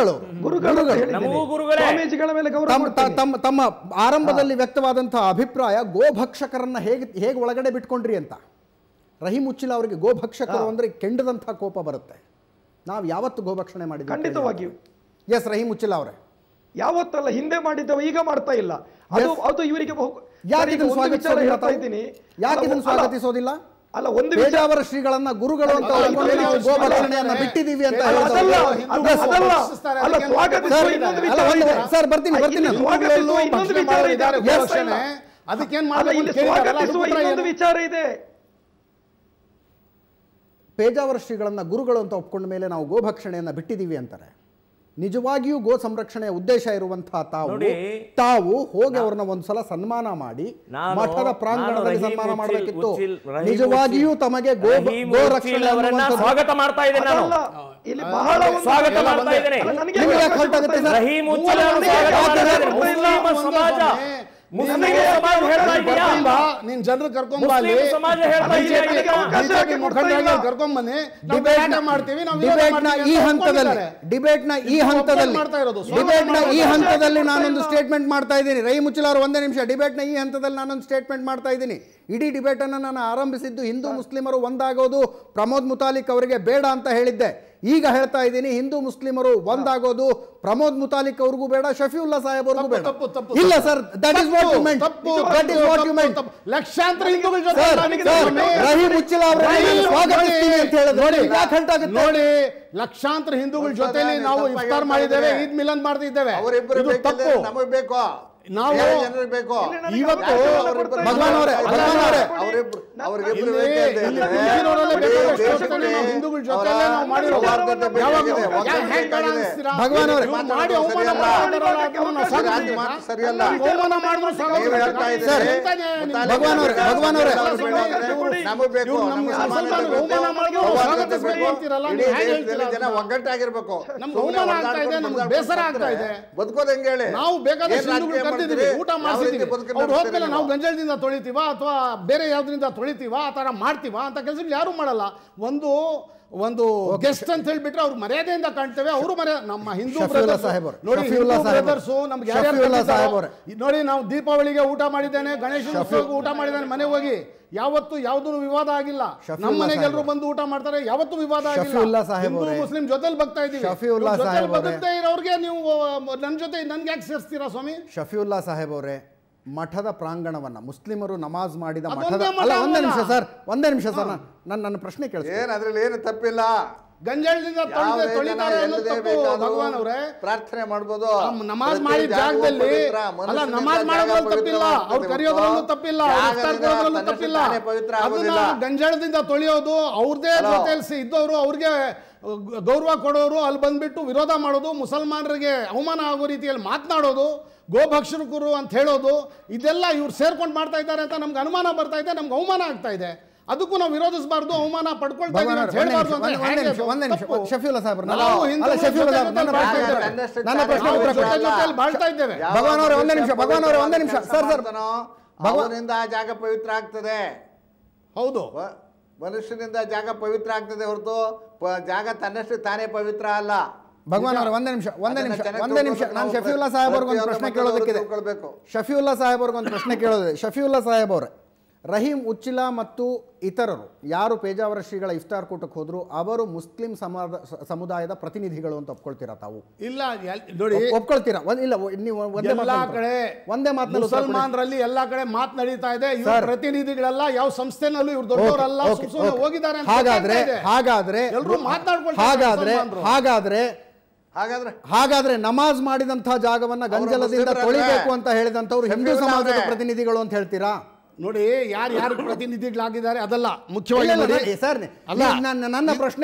ಸ್ವಾಮೀಜಿಗಳ ಮೇಲೆ ತಮ್ಮ ಆರಂಭದಲ್ಲಿ ವ್ಯಕ್ತವಾದಂತಹ ಅಭಿಪ್ರಾಯ ಗೋಭಕ್ಷಕರನ್ನ ಹೇಗೆ ಒಳಗಡೆ ಬಿಟ್ಕೊಂಡ್ರಿ ಅಂತ. ರಹೀಂ ಉಚ್ಚಿಲ್ ಅವರಿಗೆ ಗೋಭಕ್ಷಕರು ಅಂದ್ರೆ ಕೆಂಡದಂತಹ ಕೋಪ ಬರುತ್ತೆ. ನಾವು ಯಾವತ್ತು ಗೋಭಕ್ಷಣೆ ಮಾಡಿದ್ವಿ? ಖಂಡಿತವಾಗಿಯೂ ಎಸ್, ರಹೀಂ ಉಚ್ಚಿಲ್ ಅವರೇ ಯಾವತ್ತಲ್ಲ, ಹಿಂದೆ ಮಾಡಿದ್ದವ ಈಗ ಮಾಡ್ತಾ ಇಲ್ಲ. ಅದು ಇವರಿಗೆ ಯಾಕೆ ಇದನ್ನು ಸ್ವಾಗತಿಸೋದಿಲ್ಲ ತಾವು? ಯಾಕೆ ಇದನ್ನು ಸ್ವಾಗತಿಸೋದಿಲ್ಲ? ಅಲ್ಲ, ಒಂದು ಪೇಜಾವರ ಶ್ರೀಗಳನ್ನ ಗುರುಗಳು ಅಂತ ಒಪ್ಕೊಂಡು ನಾವು ಗೋಭಕ್ಷಣೆಯನ್ನ ಬಿಟ್ಟಿದೀವಿ ಅಂತ ಸರ್ ಬರ್ತೀನಿ ಅದಕ್ಕೇನ್ ವಿಚಾರ ಇದೆ. ಪೇಜಾವರ ಶ್ರೀಗಳನ್ನ ಗುರುಗಳು ಅಂತ ಒಪ್ಕೊಂಡ ಮೇಲೆ ನಾವು ಗೋಭಕ್ಷಣೆಯನ್ನ ಬಿಟ್ಟಿದೀವಿ ಅಂತಾರೆ. ನಿಜವಾಗಿಯೂ ಗೋ ಸಂರಕ್ಷಣೆಯ ಉದ್ದೇಶ ಇರುವಂತಹ ತಾವು ಹೋಗಿ ಅವ್ರನ್ನ ಒಂದ್ಸಲ ಸನ್ಮಾನ ಮಾಡಿ ಮಠದ ಪ್ರಾಂಗಣದಲ್ಲಿ ಸನ್ಮಾನ ಮಾಡಬೇಕಿತ್ತು. ನಿಜವಾಗಿಯೂ ತಮಗೆ ಗೋ ರಕ್ಷಣೆ ಸ್ವಾಗತ ಮಾಡ್ತಾ ಇದ್ದೇನೆ ನಾನು. ಇಲ್ಲಿ ಬಹಳ ಸ್ವಾಗತ ಮಾಡ್ತಾ ಇದ್ದೇನೆ. ನೀನ್ ಜನರು ಕರ್ಕೊಂಡ್ ಮಾಡ್ತೀವಿ. ಹಂತದಲ್ಲಿ ನಾನೊಂದು ಸ್ಟೇಟ್ಮೆಂಟ್ ಮಾಡ್ತಾ ಇದ್ದೀನಿ. ರಹೀಂ ಉಚ್ಚಿಲ್ ಅವರು ಒಂದೇ ನಿಮಿಷ. ಡಿಬೇಟ್ನ ಈ ಹಂತದಲ್ಲಿ ನಾನೊಂದು ಸ್ಟೇಟ್ಮೆಂಟ್ ಮಾಡ್ತಾ ಇದ್ದೀನಿ. ಇಡೀ ಡಿಬೇಟ್ ಅನ್ನು ನಾನು ಆರಂಭಿಸಿದ್ದು ಹಿಂದೂ ಮುಸ್ಲಿಮರು ಒಂದಾಗೋದು ಪ್ರಮೋದ್ ಮುತಾಲಿಕ್ ಅವರಿಗೆ ಬೇಡ ಅಂತ ಹೇಳಿದ್ದೆ. ಈಗ ಹೇಳ್ತಾ ಇದ್ದೀನಿ, ಹಿಂದೂ ಮುಸ್ಲಿಮರು ಒಂದಾಗೋದು ಪ್ರಮೋದ್ ಮುತಾಲಿಕ್ ಅವ್ರಿಗೂ ಬೇಡ, ಶಫೀವುಲ್ಲಾ ಸಾಹೇಬ್ ಅವ್ರಿಗೂ ಬೇಡ. ಇಲ್ಲ sir, that is what you meant. That is what you meant. ಲಕ್ಷಾಂತರ ಹಿಂದೂಗಳ ಜೊತೆ ರಹೀಂ ಉಚ್ಚಿಲ್ ಅವರನ್ನು ಸ್ವಾಗತಿಸ್ತೀನಿ ಅಂತ ಹೇಳಿದ್ರೆ ಯಾಕೆ ಹೇಳ್ತಾಗುತ್ತೆ ನೋಡಿ. ಲಕ್ಷಾಂತರ ಹಿಂದೂಗಳ ಜೊತೆಲಿ ನಾವು ಇಫ್ತಾರ್ ಮಾಡಿದ್ದೇವೆ, ಈದ್ ಮಿಲನ್ ಮಾಡ್ತಿದ್ದೇವೆ. ಇದು ತಪ್ಪು. ನಮಗೆ ಬೇಕು, ನಾವು ಇವತ್ತು ಭಗವಾನ್ ಅವರೇ ಹಿಂದೂಗಳ ಜೊತೆ ನಾವು ಮಾಡಿರೋ ಭಗವಾನ್ ಅವರೇ ಒಗ್ಗಟ್ಟಾಗಿರ್ಬೇಕು. ಬೇಸರ ಆಗ್ತಾ ಇದೆ. ಬದುಕೋದು ಹೆಂಗೆ ಹೇಳಿ? ನಾವು ಬೇಕಾದ ಊಟ ಮಾಡಿಸಿದೀವಿ. ಅವ್ರು ಹೋದ್ಮೇಲೆ ನಾವು ಗಂಜಲದಿಂದ ತೊಳಿತೀವ ಅಥವಾ ಬೇರೆ ಯಾವ್ದ್ರಿಂದ ತೊಳಿತೀವ, ಆ ತರ ಮಾಡ್ತೀವ ಅಂತ ಕೆಲಸ ಯಾರು ಮಾಡಲ್ಲ. ಒಂದು ಗೆಸ್ಟ್ ಅಂತ ಹೇಳ್ಬಿಟ್ರೆ ಅವ್ರು ಮರ್ಯಾದೆಯಿಂದ ಕಾಣ್ತೇವೆ. ಅವರು ನಮ್ಮ ಹಿಂದೂ ಬ್ರದರ್ಸ್ ನಮ್ಗೆ ನೋಡಿ, ನಾವು ದೀಪಾವಳಿಗೆ ಊಟ ಮಾಡಿದ್ದೇನೆ, ಗಣೇಶ ಉತ್ಸವಕ್ಕೆ ಊಟ ಮಾಡಿದ್ದೇನೆ ಮನೆಗೆ ಹೋಗಿ. ಯಾವತ್ತು ಯಾವ್ದು ವಿವಾದ ಆಗಿಲ್ಲ. ನಮ್ಮ ಮನೆಗೆ ಎಲ್ಲರೂ ಬಂದು ಊಟ ಮಾಡ್ತಾರೆ, ಯಾವತ್ತು ವಿವಾದ ಆಗಿಲ್ಲ. ಹಿಂದೂ ಮುಸ್ಲಿಂ ಜೊತೆಲಿ ಬಗ್ತಾ ಇದೀವಿ. ಬದುಕ್ತಾ ಇರೋರಿಗೆ ನೀವು ನನ್ನ ಜೊತೆ ನನ್ಗೆ ಯಾಕೆ ಸೇರಿಸ್ತೀರಾ ಸ್ವಾಮಿ? ಶಫೀವುಲ್ಲಾ ಸಾಹೇಬ್ ಅವರೇ, ಮಠದ ಪ್ರಾಂಗಣವನ್ನ ಮುಸ್ಲಿಮರು ನಮಾಜ್ ಮಾಡಿದ ಮಠದ ಒಂದೇ ನಿಮಿಷ ಸರ್ ನನ್ನ ಪ್ರಶ್ನೆ ಕೇಳಿ. ಅದ್ರಲ್ಲಿ ಏನು ತಪ್ಪಿಲ್ಲ. ಗಂಜಾಳದಿಂದ ಭಗವಾನ್ ಅವರೇ ಪ್ರಾರ್ಥನೆ ಮಾಡ್ಬೋದು. ನಮಾಜ್ ಮಾಡಿದ ಜಾಗದಲ್ಲಿ ಅಲ್ಲ, ನಮಾಜ್ ಮಾಡೋದ್ರಲ್ಲಿ ತಪ್ಪಿಲ್ಲ, ಅವ್ರು ಕರೆಯೋದ್ರಲ್ಲೂ ತಪ್ಪಿಲ್ಲ, ತಪ್ಪಿಲ್ಲ. ಅದನ್ನ ಗಂಜಾಳದಿಂದ ತೊಳೆಯೋದು, ಅವ್ರದೇ ಜೊತೆಲಿ ಇದ್ದವರು ಅವ್ರಿಗೆ ಗೌರವ ಕೊಡೋರು ಅಲ್ಲಿ ಬಂದ್ಬಿಟ್ಟು ವಿರೋಧ ಮಾಡೋದು, ಮುಸಲ್ಮಾನರಿಗೆ ಅವಮಾನ ಆಗೋ ರೀತಿಯಲ್ಲಿ ಮಾತನಾಡೋದು, ಗೋಭಕ್ಷಕರು ಅಂತ ಹೇಳೋದು, ಇದೆಲ್ಲ ಇವ್ರು ಸೇರ್ಕೊಂಡು ಮಾಡ್ತಾ ಇದ್ದಾರೆ ಅಂತ ನಮ್ಗೆ ಅನುಮಾನ ಬರ್ತಾ ಇದೆ, ನಮ್ಗೆ ಅವಮಾನ ಆಗ್ತಾ ಇದೆ. ಅದಕ್ಕೂ ನಾವು ವಿರೋಧಿಸಬಾರ್ದು, ಅವಮಾನ ಪಡ್ಕೊಳ್ತಾ ಇದ್ದೀವಿ ಅಂತ ಹೇಳ್ಬಾರ್ದು. ಶಫೀವುಲ್ಲಾ ಸಾಹೇಬ್ ಬಾಳ್ತಾ ಇದ್ದೇವೆ. ಭಗವಾನ್ ಅವರೇ ಒಂದೇ ನಿಮಿಷ ಸರ್. ಭಗವಾನಿಂದ ಜಾಗ ಪವಿತ್ರ ಆಗ್ತದೆ. ಹೌದು, ಮನುಷ್ಯನಿಂದ ಜಾಗ ಪವಿತ್ರ ಆಗ್ತದೆ ಹೊರತು ಜಾಗ ತನ್ನಷ್ಟು ತಾನೇ ಪವಿತ್ರ ಅಲ್ಲ. ಭಗವಾನ್ ಅವರೇ ಒಂದೇ ನಿಮಿಷ ನಾನು ಶಫೀವುಲ್ಲಾ ಸಾಹೇಬ್ ಅವ್ರಿಗೊಂದು ಪ್ರಶ್ನೆ ಕೇಳೋದಕ್ಕಿದೆ. ಶಫೀವುಲ್ಲಾ ಸಾಹೇಬ್ ಅವ್ರಿಗೊಂದು ಪ್ರಶ್ನೆ ಕೇಳೋದಿದೆ. ಶಫೀವುಲ್ಲಾ ಸಾಹೇಬ್ ಅವರೇ, ರಹೀಂ ಉಚ್ಚಿಲಾ ಮತ್ತು ಇತರರು ಯಾರು ಪೇಜಾವರ ಶ್ರೀಗಳ ಇಫ್ತಾರ್ ಕೂಟಕ್ಕೆ ಹೋದ್ರು ಅವರು ಮುಸ್ಲಿಂ ಸಮುದಾಯದ ಪ್ರತಿನಿಧಿಗಳು ಅಂತ ಒಪ್ಕೊಳ್ತೀರಾ ತಾವು? ಇಲ್ಲ ನೋಡಿ, ಒಪ್ಕೊಳ್ತೀರಾ? ಇಲ್ಲ, ನೀವು ಒಂದೇ ಮಾತು. ಮುಸಲ್ಮಾನರಲ್ಲಿ ಎಲ್ಲಾ ಕಡೆ ಮಾತು ನಡೀತಾ ಇದೆ. ಇವ್ರ ಪ್ರತಿನಿಧಿಗಳೆಲ್ಲ ಯಾವ ಸಂಸ್ಥೆನಲ್ಲೂ ಇವ್ರು ದೊಡ್ಡವರಲ್ಲ, ಹೋಗಿದ್ದಾರೆ. ಹಾಗಾದ್ರೆ ನಮಾಜ್ ಮಾಡಿದಂತಹ ಜಾಗವನ್ನ ಗಂಜಲದಿಂದ ತೊಳಿಬೇಕು ಅಂತ ಹೇಳಿದಂತವ್ರು ಹಿಂದೂ ಸಮಾಜದ ಪ್ರತಿನಿಧಿಗಳು ಅಂತ ಹೇಳ್ತೀರಾ? ನೋಡಿ, ಯಾರು ಪ್ರತಿನಿಧಿಗಳಾಗಿದ್ದಾರೆ ಅದಲ್ಲ ಮುಖ್ಯವಾಗಿ. ನನ್ನ ಪ್ರಶ್ನೆ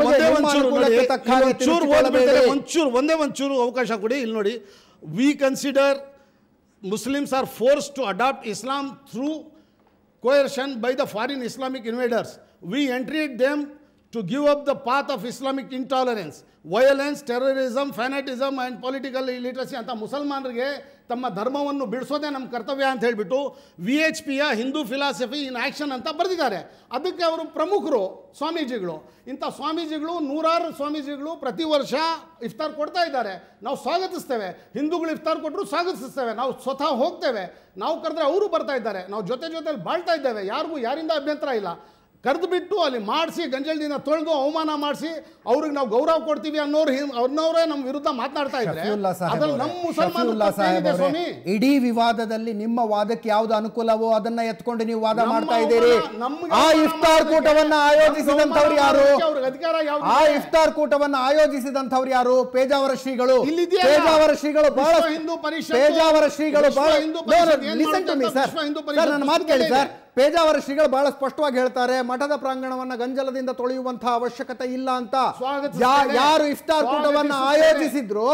ಒಂಚೂರು ಅವಕಾಶ ಕೊಡಿ. ಇಲ್ಲಿ ನೋಡಿ, we consider Muslims are force to adopt Islam through coercion by the foreign Islamic invaders. We entreat them to give up the path of Islamic intolerance, violence, terrorism, fanatism and political illiteracy ಅಂತ ಮುಸಲ್ಮಾನರಿಗೆ ತಮ್ಮ ಧರ್ಮವನ್ನು ಬಿಡಿಸೋದೇ ನಮ್ಮ ಕರ್ತವ್ಯ ಅಂತ ಹೇಳಿಬಿಟ್ಟು VHPಯ Hindu philosophy in action ಅಂತ ಬರೆದಿದ್ದಾರೆ. ಅದಕ್ಕೆ ಅವರು ಪ್ರಮುಖರು ಸ್ವಾಮೀಜಿಗಳು. ಇಂಥ ಸ್ವಾಮೀಜಿಗಳು, ನೂರಾರು ಸ್ವಾಮೀಜಿಗಳು ಪ್ರತಿ ವರ್ಷ ಇಫ್ತಾರ್ ಕೊಡ್ತಾ ಇದ್ದಾರೆ. ನಾವು ಸ್ವಾಗತಿಸ್ತೇವೆ. ಹಿಂದೂಗಳು ಇಫ್ತಾರ್ ಕೊಟ್ಟರು ಸ್ವಾಗತಿಸ್ತೇವೆ. ನಾವು ಸ್ವತಃ ಹೋಗ್ತೇವೆ. ನಾವು ಕರೆದ್ರೆ ಅವರು ಬರ್ತಾ ಇದ್ದಾರೆ. ನಾವು ಜೊತೆಲಿ ಬಾಳ್ತಾ ಇದ್ದೇವೆ. ಯಾರಿಗೂ ಯಾರಿಂದ ಅಭ್ಯಂತರ ಇಲ್ಲ. ಕರೆದು ಬಿಟ್ಟು ಅಲ್ಲಿ ಮಾಡಿಸಿ ಗಂಜಲದಿಂದ ತೊಳೆದು ಅವಮಾನ ಮಾಡಿಸಿ ಅವ್ರಿಗೆ ನಾವು ಗೌರವ ಕೊಡ್ತೀವಿ ಅನ್ನೋರೇ ನಮ್ಮ ವಿರುದ್ಧ ಮಾತನಾಡ್ತಾ ಇದ್ದಾರೆ. ಅದ್ರಲ್ಲಿ ನಮ್ಮ ಮುಸಲ್ಮಾನರು ಸ್ವಾಮಿ ಇಡೀ ವಿವಾದದಲ್ಲಿ ನಿಮ್ಮ ವಾದಕ್ಕೆ ಯಾವ್ದು ಅನುಕೂಲವೋ ಅದನ್ನ ಎತ್ಕೊಂಡು ನೀವು ವಾದ ಮಾಡ್ತಾ ಇದ್ದೀರಿ. ಆ ಇಫ್ತಾರ್ ಕೂಟವನ್ನ ಆಯೋಜಿಸಿದಂಥವ್ರು ಯಾರು? ಆ ಇಫ್ತಾರ್ ಕೂಟವನ್ನ ಆಯೋಜಿಸಿದಂಥವ್ರು ಯಾರು? ಪೇಜಾವರ ಶ್ರೀಗಳು. ಪೇಜಾವರ ಶ್ರೀಗಳು ಬಹಳ ಪೇಜಾವರ ಶ್ರೀಗಳು ಬಹಳ ಲಿಸನ್ ಟು ಮೀ ಸರ್, ನನ್ನ ಮಾತು ಕೇಳಿ ಸರ್. ಪೇಜಾವರ ಶ್ರೀಗಳು ಬಹಳ ಸ್ಪಷ್ಟವಾಗಿ ಹೇಳ್ತಾರೆ, ಮಠದ ಪ್ರಾಂಗಣವನ್ನ ಗಂಜಲದಿಂದ ತೊಳೆಯುವಂತಹ ಅವಶ್ಯಕತೆ ಇಲ್ಲ ಅಂತ. ಯಾರು ಇಫ್ತಾರ್ ಕೂಟವನ್ನ ಆಯೋಜಿಸಿದ್ರು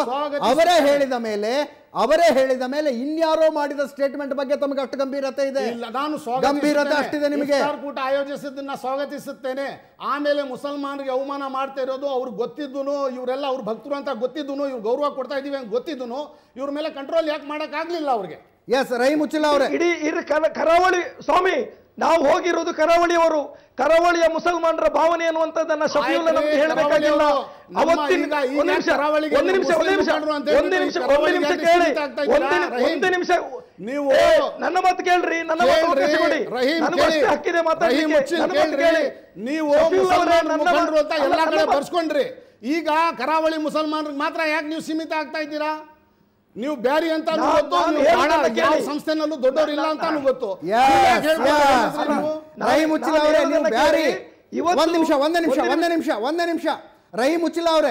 ಅವರೇ ಹೇಳಿದ ಮೇಲೆ ಇನ್ಯಾರೋ ಮಾಡಿದ ಸ್ಟೇಟ್ಮೆಂಟ್ ಬಗ್ಗೆ ತಮಗೆ ಅಷ್ಟು ಗಂಭೀರತೆ ಇದೆ? ಗಂಭೀರತೆ ಅಷ್ಟಿದೆ ನಿಮಗೆ? ಕೂಟ ಆಯೋಜಿಸಿದ್ದನ್ನ ಸ್ವಾಗತಿಸುತ್ತೇನೆ. ಆಮೇಲೆ ಮುಸಲ್ಮಾನರಿಗೆ ಅವಮಾನ ಮಾಡ್ತಾ ಇರೋದು ಅವ್ರಿಗೆ ಗೊತ್ತಿದ್ದು, ಇವರೆಲ್ಲ ಅವ್ರ ಭಕ್ತರು ಅಂತ ಗೊತ್ತಿದ್ದು, ಇವ್ರು ಗೌರವ ಕೊಡ್ತಾ ಇದೀವಿ ಅಂತ ಗೊತ್ತಿದ್ದು, ಇವ್ರ ಮೇಲೆ ಕಂಟ್ರೋಲ್ ಯಾಕೆ ಮಾಡಕ್ ಆಗ್ಲಿಲ್ಲ ಅವ್ರಿಗೆ? ಎಸ್ ರಹೀಮುಚ್ಚಿಲ್ಲ ಅವರೇ, ಇಡೀ ಕರಾವಳಿ ಸ್ವಾಮಿ, ನಾವು ಹೋಗಿರೋದು ಕರಾವಳಿಯವರು. ಕರಾವಳಿಯ ಮುಸಲ್ಮಾನರ ಭಾವನೆ ಅನ್ನುವಂಥದ್ದನ್ನ ಶಫೀವುಲ್ಲಾ ನಮ್ಗೆ ಹೇಳಬೇಕಾಗಿಲ್ಲ. ನೀವು ನನ್ನ ಮಾತು ಕೇಳ್ರಿ, ನನ್ನ ಹಕ್ಕಿದೆ ಮಾತಾಡ್ಲಿಕ್ಕೆ. ನೀವು ಮುಖಂಡರು ಅಂತ ಎಲ್ಲಾ ಕಡೆ ಬರ್ಸ್ಕೊಂಡ್ರಿ, ಈಗ ಕರಾವಳಿ ಮುಸಲ್ಮಾನರಿಗೆ ಮಾತ್ರ ಯಾಕೆ ನೀವು ಸೀಮಿತ ಆಗ್ತಾ ಇದ್ದೀರಾ? ನೀವು ಬ್ಯಾರಿ ಅಂತ ಯಾವ ಸಂಸ್ಥೆನಲ್ಲೂ ದೊಡ್ಡವರಿಲ್ಲ ಅಂತ ಗೊತ್ತು. ಒಂದೇ ನಿಮಿಷ ರಹೀಮುಚ್ಚಿಲ್ಲ ಅವರೇ,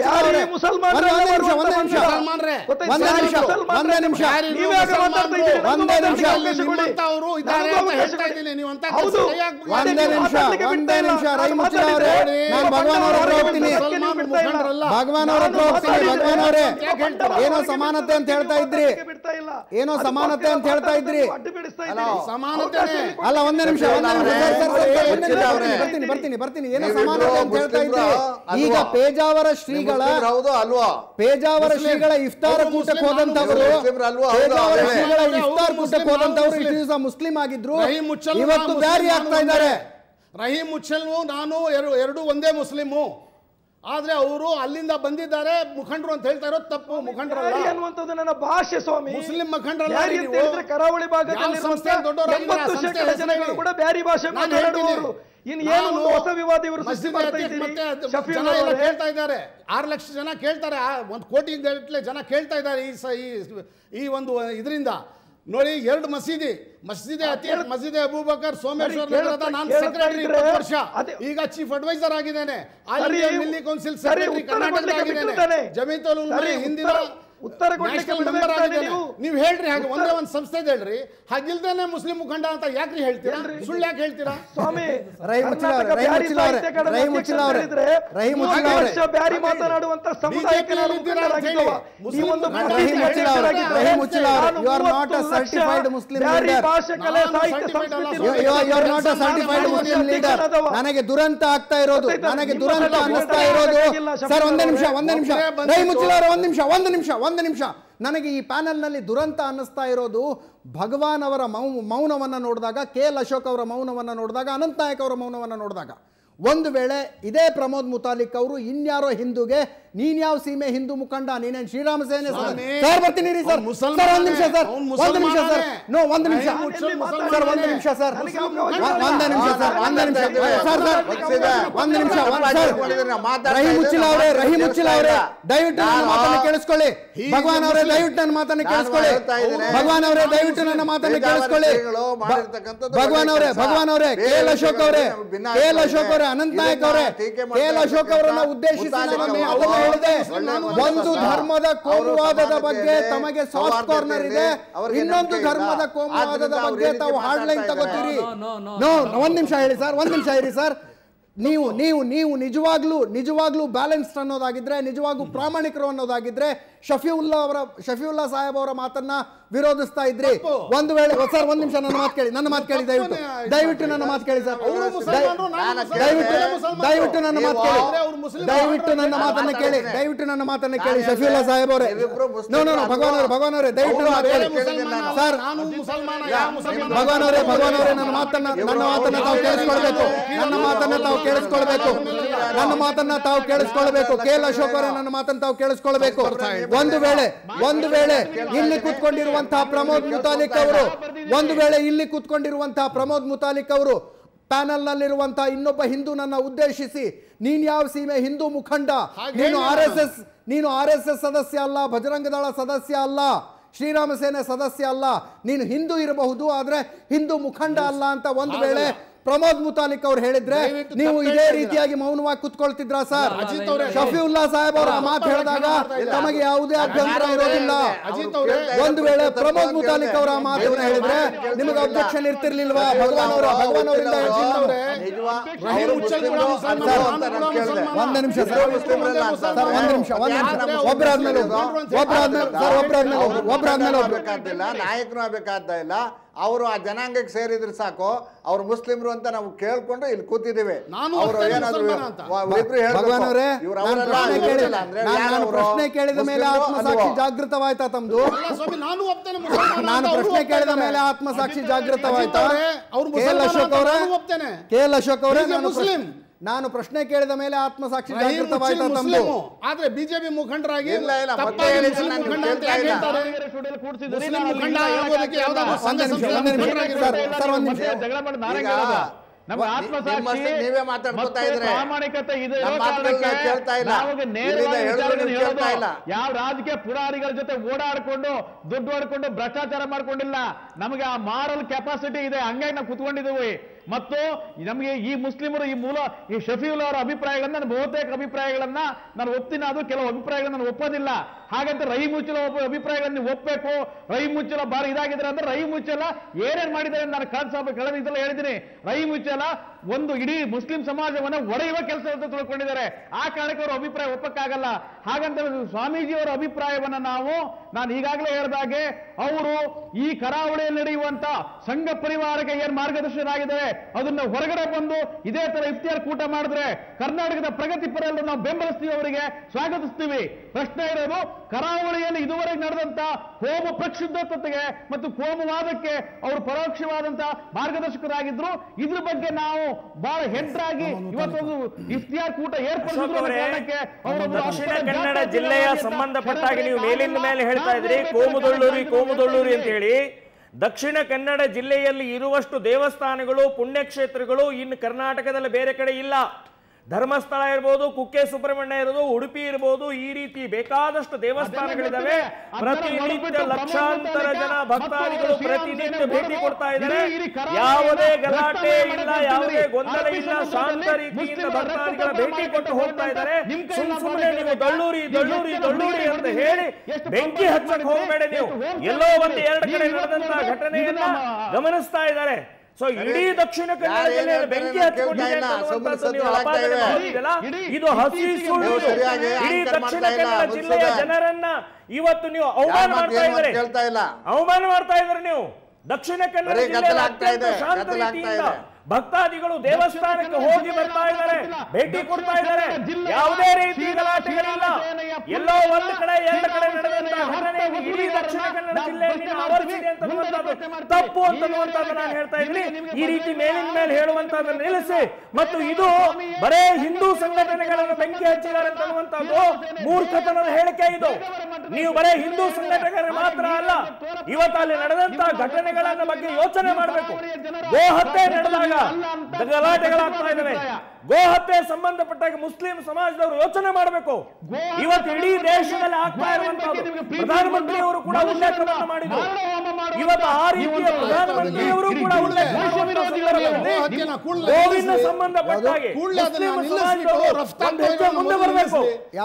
ಭಗವಾನ್ ಅವರೇ ಏನೋ ಸಮಾನತೆ ಅಂತ ಹೇಳ್ತಾ ಇದ್ರಿ, ಏನೋ ಸಮಾನತೆ ಅಂತ ಹೇಳ್ತಾ ಇದ್ರಿ. ಅಲ್ಲ ಒಂದೇ ನಿಮಿಷ ಬರ್ತೀನಿ. ಏನೋ ಸಮಾನತೆ ಅಂತ ಹೇಳ್ತಾ ಇದ್ರಿ. ಈಗ ಪೇಜಾವರ ಶ್ರೀಗಳ ಇಫ್ತಾರ್ ಕೂಟಕ್ಕೆ ಹೋದಂತವರು ಮುಸ್ಲಿಂ ಆಗಿದ್ರು, ಇವತ್ತು ಬ್ಯಾರಿ ಆಗ್ತಾ ಇದ್ದಾರೆ. ರಹೀಂ ಮುಚ್ಚಲ್ ನಾನು ಎರಡು ಒಂದೇ ಮುಸ್ಲಿಮು, ಆದ್ರೆ ಅವರು ಅಲ್ಲಿಂದ ಬಂದಿದ್ದಾರೆ ಮುಖಂಡರು ಅಂತ ಹೇಳ್ತಾ ಇರೋದು ತಪ್ಪು. ಮುಖಂಡರಲ್ಲ ಅನ್ನುವಂಥದ್ದು ನನ್ನ ಭಾಷೆ ಸ್ವಾಮಿ. ಮುಸ್ಲಿಂ ಮುಖಂಡರಲ್ಲ. ಕರಾವಳಿ ಭಾಗದಲ್ಲಿ ಜನಗಳು ಕೂಡ ಬ್ಯಾರಿ ಭಾಷೆ ಮಾತನಾಡುವವರು. ಇನ್ನು ಏನು ಹೊಸ ವಿವಾದ ಇವರು ಹೇಳ್ತಾ ಇದ್ದಾರೆ. 6 ಲಕ್ಷ ಜನ ಕೇಳ್ತಾರೆ, 1 ಕೋಟಿ ಜನ ಕೇಳ್ತಾ ಇದ್ದಾರೆ ಈ ಒಂದು ಇದರಿಂದ. ನೋಡಿ, 2 ಮಸೀದಿ ಮಸೀದಿ ಅಬೂಬಕರ್ ಸೋಮೇಶ್ವರ ನಗರದ ನಾನು ಸೆಕ್ರೆಟರಿ 20 ವರ್ಷ, ಈಗ ಚೀಫ್ ಅಡ್ವೈಸರ್ ಆಗಿದ್ದೇನೆ. ಮಿಲ್ಲಿ ಕೌನ್ಸಿಲ್ ಸೆಕ್ರೆಟರಿ ಕರ್ನಾಟಕದಾಗಿದ್ದೇನೆ. ಜಮೀತುಲ್ ಉಲಮಾ ಹಿಂದಿನ ಉತ್ತರ ನೀವು ಹೇಳ್ರಿ, ಹಾಗೆ ಒಂದೇ ಒಂದು ಸಂಸ್ಥೆ ಹೇಳ್ರಿ, ಹಾಗಿಲ್ದೇನೆ ಮುಸ್ಲಿಂ ಮುಖಂಡ ಅಂತ ಯಾಕ್ರಿ ಹೇಳ್ತೀರಾ? ಸುಳ್ಳು ಯಾಕೆ ಹೇಳ್ತೀರಾ ಸ್ವಾಮಿ? ಬ್ಯಾರಿ ಮಾತನಾಡುವಂತ ಸಮುದಾಯಕ್ಕೆ ನನಗೆ ದುರಂತ ಆಗ್ತಾ ಇರೋದು, ನನಗೆ ದುರಂತ ಅನ್ನಿಸ್ತಾ ಇರೋದು. ಸರ್ ಒಂದೇ ನಿಮಿಷ ಒಂದು ನಿಮಿಷ. ನನಗೆ ಈ ಪ್ಯಾನೆಲ್ನಲ್ಲಿ ದುರಂತ ಅನ್ನಿಸ್ತಾ ಇರೋದು, ಭಗವಾನ್ ಅವರ ಮೌನವನ್ನು ನೋಡಿದಾಗ, KL ಅಶೋಕ್ ಅವರ ಮೌನವನ್ನು ನೋಡಿದಾಗ, ಅನಂತ್ ನಾಯಕ್ ಅವರ ಮೌನವನ್ನು ನೋಡಿದಾಗ, ಒಂದು ವೇಳೆ ಇದೇ ಪ್ರಮೋದ್ ಮುತಾಲಿಕ್ ಅವರು ಇನ್ಯಾರೋ ಹಿಂದೂಗೆ ನೀನ್ ಯಾವ ಸೀಮೆ ಹಿಂದೂ ಮುಖಂಡ, ನೀನೇನು ಶ್ರೀರಾಮ ಸೇನೆ ಸರ್ ಬರ್ತೀನಿ ರೀ ಸರ್, ಒಂದು ನಿಮಿಷ ಸರ್, ರಹೀಮುಚ್ಚಿಲ್ಲ ಅವರೇ ದಯವಿಟ್ಟು ನನ್ನ ಮಾತನ್ನು ಕೇಳಿಸ್ಕೊಳ್ಳಿ. ಭಗವಾನ್ ಅವರೇ ದಯವಿಟ್ಟು ನನ್ನ ಮಾತನ್ನು ಕೇಳಿಸ್ಕೊಳ್ಳಿ. ಭಗವಾನ್ ಅವರೇ ದಯವಿಟ್ಟು ನನ್ನ ಮಾತನ್ನು ಕೇಳಿಸ್ಕೊಳ್ಳಿ. ಭಗವಾನ್ ಅವರೇ KL ಅಶೋಕ್ ಅವರೇ ಅನಂತ್ ನಾಯಕ್ ಅವರೇ KL ಅಶೋಕ್ ಅವರನ್ನ ಉದ್ದೇಶಿಸಿ ಒಂದು ಧರ್ಮದ ಕೋಮುವಾದದ ಬಗ್ಗೆ ತಮಗೆ ಸಾಫ್ಟ್ ಕಾರ್ನರ್ ಇದೆ, ಇನ್ನೊಂದು ಧರ್ಮದ ಕೋಮುವಾದದ ಬಗ್ಗೆ ತಾವು ಹಾರ್ಡ್ ಲೈನ್ ತಗೋತೀರಿ. ಒಂದ್ ನಿಮಿಷ ಹೇಳಿ ಸರ್, ಒಂದ್ ನಿಮಿಷ ಇರಿ ಸರ್. ನೀವು ನಿಜವಾಗ್ಲೂ ಬ್ಯಾಲೆನ್ಸ್ಡ್ ಅನ್ನೋದಾಗಿದ್ರೆ, ನಿಜವಾಗ್ಲೂ ಪ್ರಾಮಾಣಿಕರು ಅನ್ನೋದಾಗಿದ್ರೆ ಶಫೀವುಲ್ಲಾ ಸಾಹೇಬ್ ಅವರ ಮಾತನ್ನ ವಿರೋಧಿಸ್ತಾ ಇದ್ರಿ. ಒಂದು ವೇಳೆ ಸರ್ ಒಂದ್ ನಿಮಿಷ ನನ್ನ ಮಾತು ಕೇಳಿ ದಯವಿಟ್ಟು ನನ್ನ ಮಾತು ಕೇಳಿ ಸರ್, ದಯವಿಟ್ಟು ನನ್ನ ಮಾತನ್ನ ಕೇಳಿ ಶಫೀವುಲ್ಲಾ ಸಾಹೇಬ್ ಅವರೇ. ಭಗವಾನ್ ಅವರೇ ದಯವಿಟ್ಟು ಸರ್, ಭಗವಾನ್ ಅವರೇ ನನ್ನ ಮಾತನ್ನ ತಾವು ಕೇಳಿಸ್ಕೊಳ್ಬೇಕು. ನನ್ನ ಮಾತನ್ನ ತಾವು ಕೇಳಿಸ್ಕೊಳ್ಬೇಕು. KL ಅಶೋಕ್ ಅವರೇ ನನ್ನ ಮಾತನ್ನು ತಾವು ಕೇಳಿಸ್ಕೊಳ್ಬೇಕು. ಒಂದು ವೇಳೆ ಇಲ್ಲಿ ಕೂತ್ಕೊಂಡಿರುವಂತಹ ಪ್ರಮೋದ್ ಮುತಾಲಿಕ್ ಅವರು ಪ್ಯಾನಲ್ನಲ್ಲಿರುವಂತಹ ಇನ್ನೊಬ್ಬ ಹಿಂದೂನನ್ನ ಉದ್ದೇಶಿಸಿ ನೀನು ಯಾವ ಸೀಮೆ ಹಿಂದೂ ಮುಖಂಡ, ನೀನು ಆರ್ ಎಸ್ ಎಸ್ ಸದಸ್ಯ ಅಲ್ಲ, ಬಜರಂಗ ದಳ ಸದಸ್ಯ ಅಲ್ಲ, ಶ್ರೀರಾಮ ಸೇನೆ ಸದಸ್ಯ ಅಲ್ಲ, ನೀನು ಹಿಂದೂ ಇರಬಹುದು ಆದ್ರೆ ಹಿಂದೂ ಮುಖಂಡ ಅಲ್ಲ ಅಂತ ಒಂದು ವೇಳೆ ಪ್ರಮೋದ್ ಮುತಾಲಿಕ್ ಅವ್ರು ಹೇಳಿದ್ರೆ ನೀವು ಇದೇ ರೀತಿಯಾಗಿ ಮೌನವಾಗಿ ಕುತ್ಕೊಳ್ತಿದ್ರ ಸರ್? ಶಫೀವುಲ್ಲಾ ಸಾಹೇಬ್ ಅವರ ಮಾತು ಹೇಳಿದಾಗ ತಮಗೆ ಯಾವುದೇ ಅಭ್ಯಂತರ ಇರೋದಿಲ್ಲ. ಒಂದು ವೇಳೆ ಪ್ರಮೋದ್ ಮುತಾಲಿಕ್ ಅವರ ಮಾತನ್ನ ಹೇಳಿದ್ರೆ ನಿಮಗೆ ಅಬ್ಜೆಕ್ಷನ್ ಇರ್ತಿರ್ಲಿಲ್ವಾ? ಭಗವಾನ್ ಅವರಿಂದ ಒಂದು ನಿಮಿಷ ಒಬ್ಬರಾದ್ಮೇಲೆ ನಾಯಕರು ಆಗ್ಬೇಕಾದ ಇಲ್ಲ. ಅವರು ಆ ಜನಾಂಗಕ್ಕೆ ಸೇರಿದ್ರೆ ಸಾಕು, ಅವ್ರು ಮುಸ್ಲಿಮ್ರು ಅಂತ ನಾವು ಕೇಳ್ಕೊಂಡು ಇಲ್ಲಿ ಕೂತಿದ್ದೀವಿ. ಪ್ರಶ್ನೆ ಕೇಳಿದ ಮೇಲೆ ಆತ್ಮಸಾಕ್ಷಿ ಜಾಗೃತವಾಯ್ತಾ ತಮ್ದು? ನಾನು ಪ್ರಶ್ನೆ ಕೇಳಿದ ಮೇಲೆ ಆತ್ಮಸಾಕ್ಷಿ ಜಾಗೃತವಾಯ್ತಾ? KL ಅಶೋಕ್ ಅವರೇ, ನಾನು ಪ್ರಶ್ನೆ ಕೇಳಿದ ಮೇಲೆ ಆತ್ಮಸಾಕ್ಷಿ ಜಾಗೃತವಾಯ್ತಾ ತಮ್ದು? ಆದ್ರೆ ಬಿಜೆಪಿ ಮುಖಂಡರಾಗಿ ನೀವೇ ಮಾತಾಡ್ತಾ ಇದ್ರೆ ಪ್ರಾಮಾಣಿಕತೆ ಇದೆ. ಯಾವ ರಾಜಕೀಯ ಪುರಾರಿಗಳ ಜೊತೆ ಓಡಾಡ್ಕೊಂಡು ದುಡ್ಡು ಹೊಡ್ಕೊಂಡು ಭ್ರಷ್ಟಾಚಾರ ಮಾಡ್ಕೊಂಡಿಲ್ಲ. ನಮಗೆ ಆ ಮಾರಲ್ ಕೆಪಾಸಿಟಿ ಇದೆ, ಹಂಗಾಗಿ ನಾವು ಕುತ್ಕೊಂಡಿದ್ದೀವಿ. ಮತ್ತು ನಮಗೆ ಈ ಮುಸ್ಲಿಮರು ಈ ಶಫೀವುಲ್ಲಾ ಅವರ ಅಭಿಪ್ರಾಯಗಳನ್ನ, ಬಹುತೇಕ ಅಭಿಪ್ರಾಯಗಳನ್ನ ನಾನು ಒಪ್ತೀನಿ, ಅದು ಕೆಲವು ಅಭಿಪ್ರಾಯಗಳನ್ನ ನಾನು ಒಪ್ಪೋದಿಲ್ಲ. ಹಾಗಂತ ರಹಿ ಮುಚ್ಚಲ ಅಭಿಪ್ರಾಯಗಳನ್ನು ಒಪ್ಪಬೇಕು. ರಹಿ ಮುಚ್ಚಲ ಬಾರಿ ಇದಾಗಿದ್ರೆ ಅಂದ್ರೆ ರಹಿ ಮುಚ್ಚಲ ಏನೇನ್ ಮಾಡಿದ್ದಾರೆ ನಾನು ಕಳೆದ ಹೇಳಿದ್ದೀನಿ. ರಹಿ ಮುಚ್ಚಲ ಒಂದು ಇಡೀ ಮುಸ್ಲಿಂ ಸಮಾಜವನ್ನ ಒಡೆಯುವ ಕೆಲಸ ಅಂತ ತಿಳ್ಕೊಂಡಿದ್ದಾರೆ. ಆ ಕಾರಣಕ್ಕೆ ಅವರ ಅಭಿಪ್ರಾಯ ಒಪ್ಪಕ್ಕಾಗಲ್ಲ. ಹಾಗಂತ ಸ್ವಾಮೀಜಿಯವರ ಅಭಿಪ್ರಾಯವನ್ನ ನಾನು ಈಗಾಗಲೇ ಹೇಳಿದಾಗೆ ಅವರು ಈ ಕರಾವಳಿಯಲ್ಲಿ ನಡೆಯುವಂತ ಸಂಘ ಪರಿವಾರಕ್ಕೆ ಏನ್ ಮಾರ್ಗದರ್ಶನಾಗಿದ್ದಾರೆ ಅದನ್ನ ಹೊರಗಡೆ ಬಂದು ಇದೇ ತರ ಇಫ್ತಿಯಾರ್ ಕೂಟ ಮಾಡಿದ್ರೆ ಕರ್ನಾಟಕದ ಪ್ರಗತಿ ಪರ ನಾವು ಬೆಂಬಲಿಸ್ತೀವಿ, ಅವರಿಗೆ ಸ್ವಾಗತಿಸ್ತೀವಿ. ಪ್ರಶ್ನೆ ಇರೋದು ಕರಾವಳಿಯಲ್ಲಿ ಇದುವರೆಗೆ ನಡೆದಂತ ಕೋಮು ಪ್ರಕ್ಷುಬ್ಧತೆಗೆ ಮತ್ತು ಕೋಮುವಾದಕ್ಕೆ ಅವರು ಪರೋಕ್ಷವಾದಂತ ಮಾರ್ಗದರ್ಶಕರಾಗಿದ್ರು. ಇದ್ರ ಬಗ್ಗೆ ನಾವು ಬಹಳ ಹೆಡ್ರಾಗಿ ಇವತ್ತೊಂದು ಇಫ್ತಿಯಾರ್ ಕೂಟ ಏರ್ಪಡಿಸಿದ್ರು. ದಕ್ಷಿಣ ಕನ್ನಡ ಜಿಲ್ಲೆಯ ಸಂಬಂಧಪಟ್ಟಾಗಿ ನೀವು ಮೇಲಿಂದ ಮೇಲೆ ಹೇಳ್ತಾ ಇದ್ರಿ ಕೋಮುದೊಳ್ಳೂರಿ ಅಂತ ಹೇಳಿ. ದಕ್ಷಿಣ ಕನ್ನಡ ಜಿಲ್ಲೆಯಲ್ಲಿ ಇರುವಷ್ಟು ದೇವಸ್ಥಾನಗಳು, ಪುಣ್ಯಕ್ಷೇತ್ರಗಳು ಇನ್ನು ಕರ್ನಾಟಕದಲ್ಲಿ ಬೇರೆ ಕಡೆ ಇಲ್ಲ. ಧರ್ಮಸ್ಥಳ ಇರಬಹುದು, ಕುಕ್ಕೆ ಸುಬ್ರಹ್ಮಣ್ಯ ಇರಬಹುದು, ಉಡುಪಿ ಇರಬಹುದು, ಈ ರೀತಿ ಬೇಕಾದಷ್ಟು ದೇವಸ್ಥಾನಗಳಿದಾವೆ. ಪ್ರತಿನಿತ್ಯ ಲಕ್ಷಾಂತರ ಜನ ಭಕ್ತಾದಿಗಳು ಪ್ರತಿನಿತ್ಯ ಭೇಟಿ ಕೊಡ್ತಾ ಇದ್ದಾರೆ. ಯಾವುದೇ ಗಲಾಟೆ ಇಲ್ಲ, ಯಾವುದೇ ಗೊಂದಲ ಇಲ್ಲ, ಶಾಂತ ರೀತಿಯಿಂದ ಭಕ್ತಾದಿಗಳ ಭೇಟಿ ಕೊಟ್ಟು ಹೋಗ್ತಾ ಇದ್ದಾರೆ. ಸುಮ್ಮನೆ ನೀವು ದಳ್ಳೂರಿ ಅಂತ ಹೇಳಿ ಬೆಂಕಿ ಹಚ್ಚಕ್ಕೆ ಹೋಗಬೇಡ. ನೀವು ಎಲ್ಲೋ ಒಂದು ಎರಡು ಕಡೆ ನಡೆದಂತಹ ಘಟನೆಯನ್ನ ಗಮನಿಸ್ತಾ ಇದ್ದಾರೆ. ಸೊ ಇಡೀ ದಕ್ಷಿಣ ಕನ್ನಡ ಜಿಲ್ಲೆಯಲ್ಲಿ ಬೆಂಕಿ ಹಚ್ಚಿಕೊಂಡಿದೆ. ಇದು ಹಸಿ ಸುಳ್ಳು. ಇಡೀ ದಕ್ಷಿಣ ಕನ್ನಡ ಜಿಲ್ಲೆಯ ಜನರನ್ನ ಇವತ್ತು ನೀವು ಅವಮಾನ ಮಾಡ್ತಾ ಇದ್ದಾರೆ. ನೀವು ದಕ್ಷಿಣ ಕನ್ನಡ ಜಿಲ್ಲೆಯಲ್ಲಿ ಅತ್ಯಂತ ಶಾಂತ ರೀತಿಯಿಂದ ಭಕ್ತಾದಿಗಳು ದೇವಸ್ಥಾನಕ್ಕೆ ಹೋಗಿ ಬರ್ತಾ ಇದ್ದಾರೆ, ಭೇಟಿ ಕೊಡ್ತಾ ಇದ್ದಾರೆ. ಯಾವುದೇ ರೀತಿ ಗಲಾಟೆಗಳಿಲ್ಲ. ಎಲ್ಲೋ ಒಂದು ಕಡೆ ಎರಡು ಕಡೆ ನಡೆದಂತಹ ಘಟನೆ ಇಡೀ ದಕ್ಷಿಣ ಕನ್ನಡ ಜಿಲ್ಲೆಯಲ್ಲಿ ಆವರಿಸಿದೆ ಅಂತ ತಪ್ಪು ಅಂತನ್ನುವಂಥದ್ದು ನಾನು ಹೇಳ್ತಾ ಇದ್ದೀನಿ. ಈ ರೀತಿ ಮೇಲಿನ ಮೇಲೆ ಹೇಳುವಂತಹದ್ದನ್ನು ನಿಲ್ಲಿಸಿ. ಮತ್ತು ಇದು ಬರೇ ಹಿಂದೂ ಸಂಘಟನೆಗಳನ್ನು ಬೆಂಕಿ ಹಚ್ಚಿದ್ದಾರೆ ಅಂತನ್ನುವಂಥದ್ದು ಮೂರ್ಖತನದ ಹೇಳಿಕೆ. ಇದು ನೀವು ಬರೇ ಹಿಂದೂ ಸಂಘಟನೆಗಳು ಮಾತ್ರ ಅಲ್ಲ, ಇವತ್ತು ಅಲ್ಲಿ ನಡೆದಂತಹ ಘಟನೆಗಳನ್ನ ಬಗ್ಗೆ ಯೋಚನೆ ಮಾಡಬೇಕು. ಗೋ ಹತ್ಯೆ ನಡೆದಾಗ ಗಲಾಟೆಗಳಾಗ್ತಾ ಇದ್ದಾವೆ. ಗೋ ಹತ್ಯೆ ಸಂಬಂಧಪಟ್ಟಾಗ ಮುಸ್ಲಿಂ ಸಮಾಜದವರು ಯೋಚನೆ ಮಾಡಬೇಕು. ಇವತ್ತು ಇಡೀ ದೇಶದಲ್ಲಿ ಆಗ್ತಾ ಇರುವಂತಹದ್ದು ಪ್ರಧಾನಮಂತ್ರಿಯವರು ಕೂಡ ಉಲ್ಲೇಖವನ್ನು ಮಾಡಿದರು. ಇವತ್ತು ಆ ರೀತಿಯ ಪ್ರಧಾನಮಂತ್ರಿಯವರು ಕೂಡ ಗೋವಿನ ಸಂಬಂಧಪಟ್ಟಾಗಿ ಮುಸ್ಲಿಂ ಸಮಾಜದವರು ಮುಂದೆ ಬರಬೇಕು.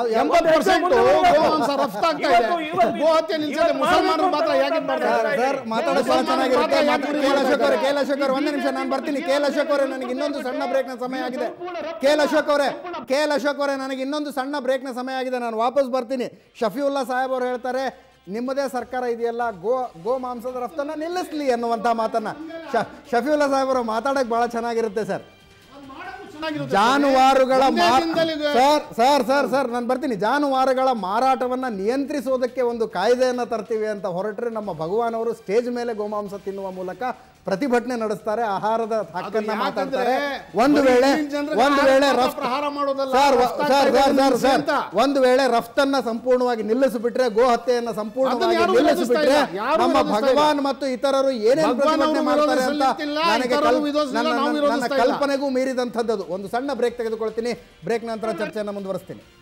ಒಂದು ನಿಮಿಷ ನಾನು ಬರ್ತೀನಿ. KL ಅಶೋಕ್ ಅವರೇ, ನನಗೆ ಇನ್ನೊಂದು ಸಣ್ಣ ಬ್ರೇಕ್ನ ಸಮಯ ಆಗಿದೆ. KL ಅಶೋಕ್ ಅವರೇ, ನನಗೆ ಇನ್ನೊಂದು ಸಣ್ಣ ಬ್ರೇಕ್ನ ಸಮಯ ಆಗಿದೆ, ನಾನು ವಾಪಸ್ ಬರ್ತೀನಿ. ಶಫೀವುಲ್ಲಾ ಸಾಹೇಬ್ ಅವರು ಹೇಳ್ತಾರೆ ನಿಮ್ಮದೇ ಸರ್ಕಾರ ಇದೆಯಲ್ಲ, ಗೋ ಮಾಂಸದ ರಫ್ತನ್ನ ನಿಲ್ಲಿಸಲಿ ಅನ್ನುವಂಥ ಮಾತನ್ನ ಶಫೀವುಲ್ಲಾ ಸಾಹೇಬರು ಮಾತಾಡಕ್ಕೆ ಬಹಳ ಚೆನ್ನಾಗಿರುತ್ತೆ ಸರ್. ಜಾನುವಾರುಗಳ ಸರ್ ನಾನು ಬರ್ತೀನಿ. ಜಾನುವಾರುಗಳ ಮಾರಾಟವನ್ನು ನಿಯಂತ್ರಿಸೋದಕ್ಕೆ ಒಂದು ಕಾಯ್ದೆಯನ್ನು ತರ್ತೀವಿ ಅಂತ ಹೊರಟ್ರೆ ನಮ್ಮ ಭಗವಾನ್ ಅವರು ಸ್ಟೇಜ್ ಮೇಲೆ ಗೋಮಾಂಸ ತಿನ್ನುವ ಮೂಲಕ ಪ್ರತಿಭಟನೆ ನಡೆಸ್ತಾರೆ, ಆಹಾರದ ಹಕ್ಕನ್ನ ಯಾಕಂದ್ರೆ ಮಾತಾಡ್ತಾರೆ. ಒಂದು ವೇಳೆ ರಫ್ತನ್ನ ಸಂಪೂರ್ಣವಾಗಿ ನಿಲ್ಲಿಸಿಬಿಟ್ರೆ, ಗೋ ಹತ್ಯೆಯನ್ನ ಸಂಪೂರ್ಣವಾಗಿ ನಿಲ್ಲಿಸಿಬಿಟ್ರೆ, ನಮ್ಮ ಭಗವಾನ್ ಮತ್ತು ಇತರರು ಏನೇನು ಪ್ರತಿಭಟನೆ ಮಾಡ್ತಾರೆ ಅಂತ ನನ್ನ ಕಲ್ಪನೆಗೂ ಮೀರಿದಂಥದ್ದು. ಒಂದು ಸಣ್ಣ ಬ್ರೇಕ್ ತೆಗೆದುಕೊಳ್ತೀನಿ. ಬ್ರೇಕ್ ನಂತರ ಚರ್ಚೆಯನ್ನು ಮುಂದುವರಿಸ್ತೀನಿ.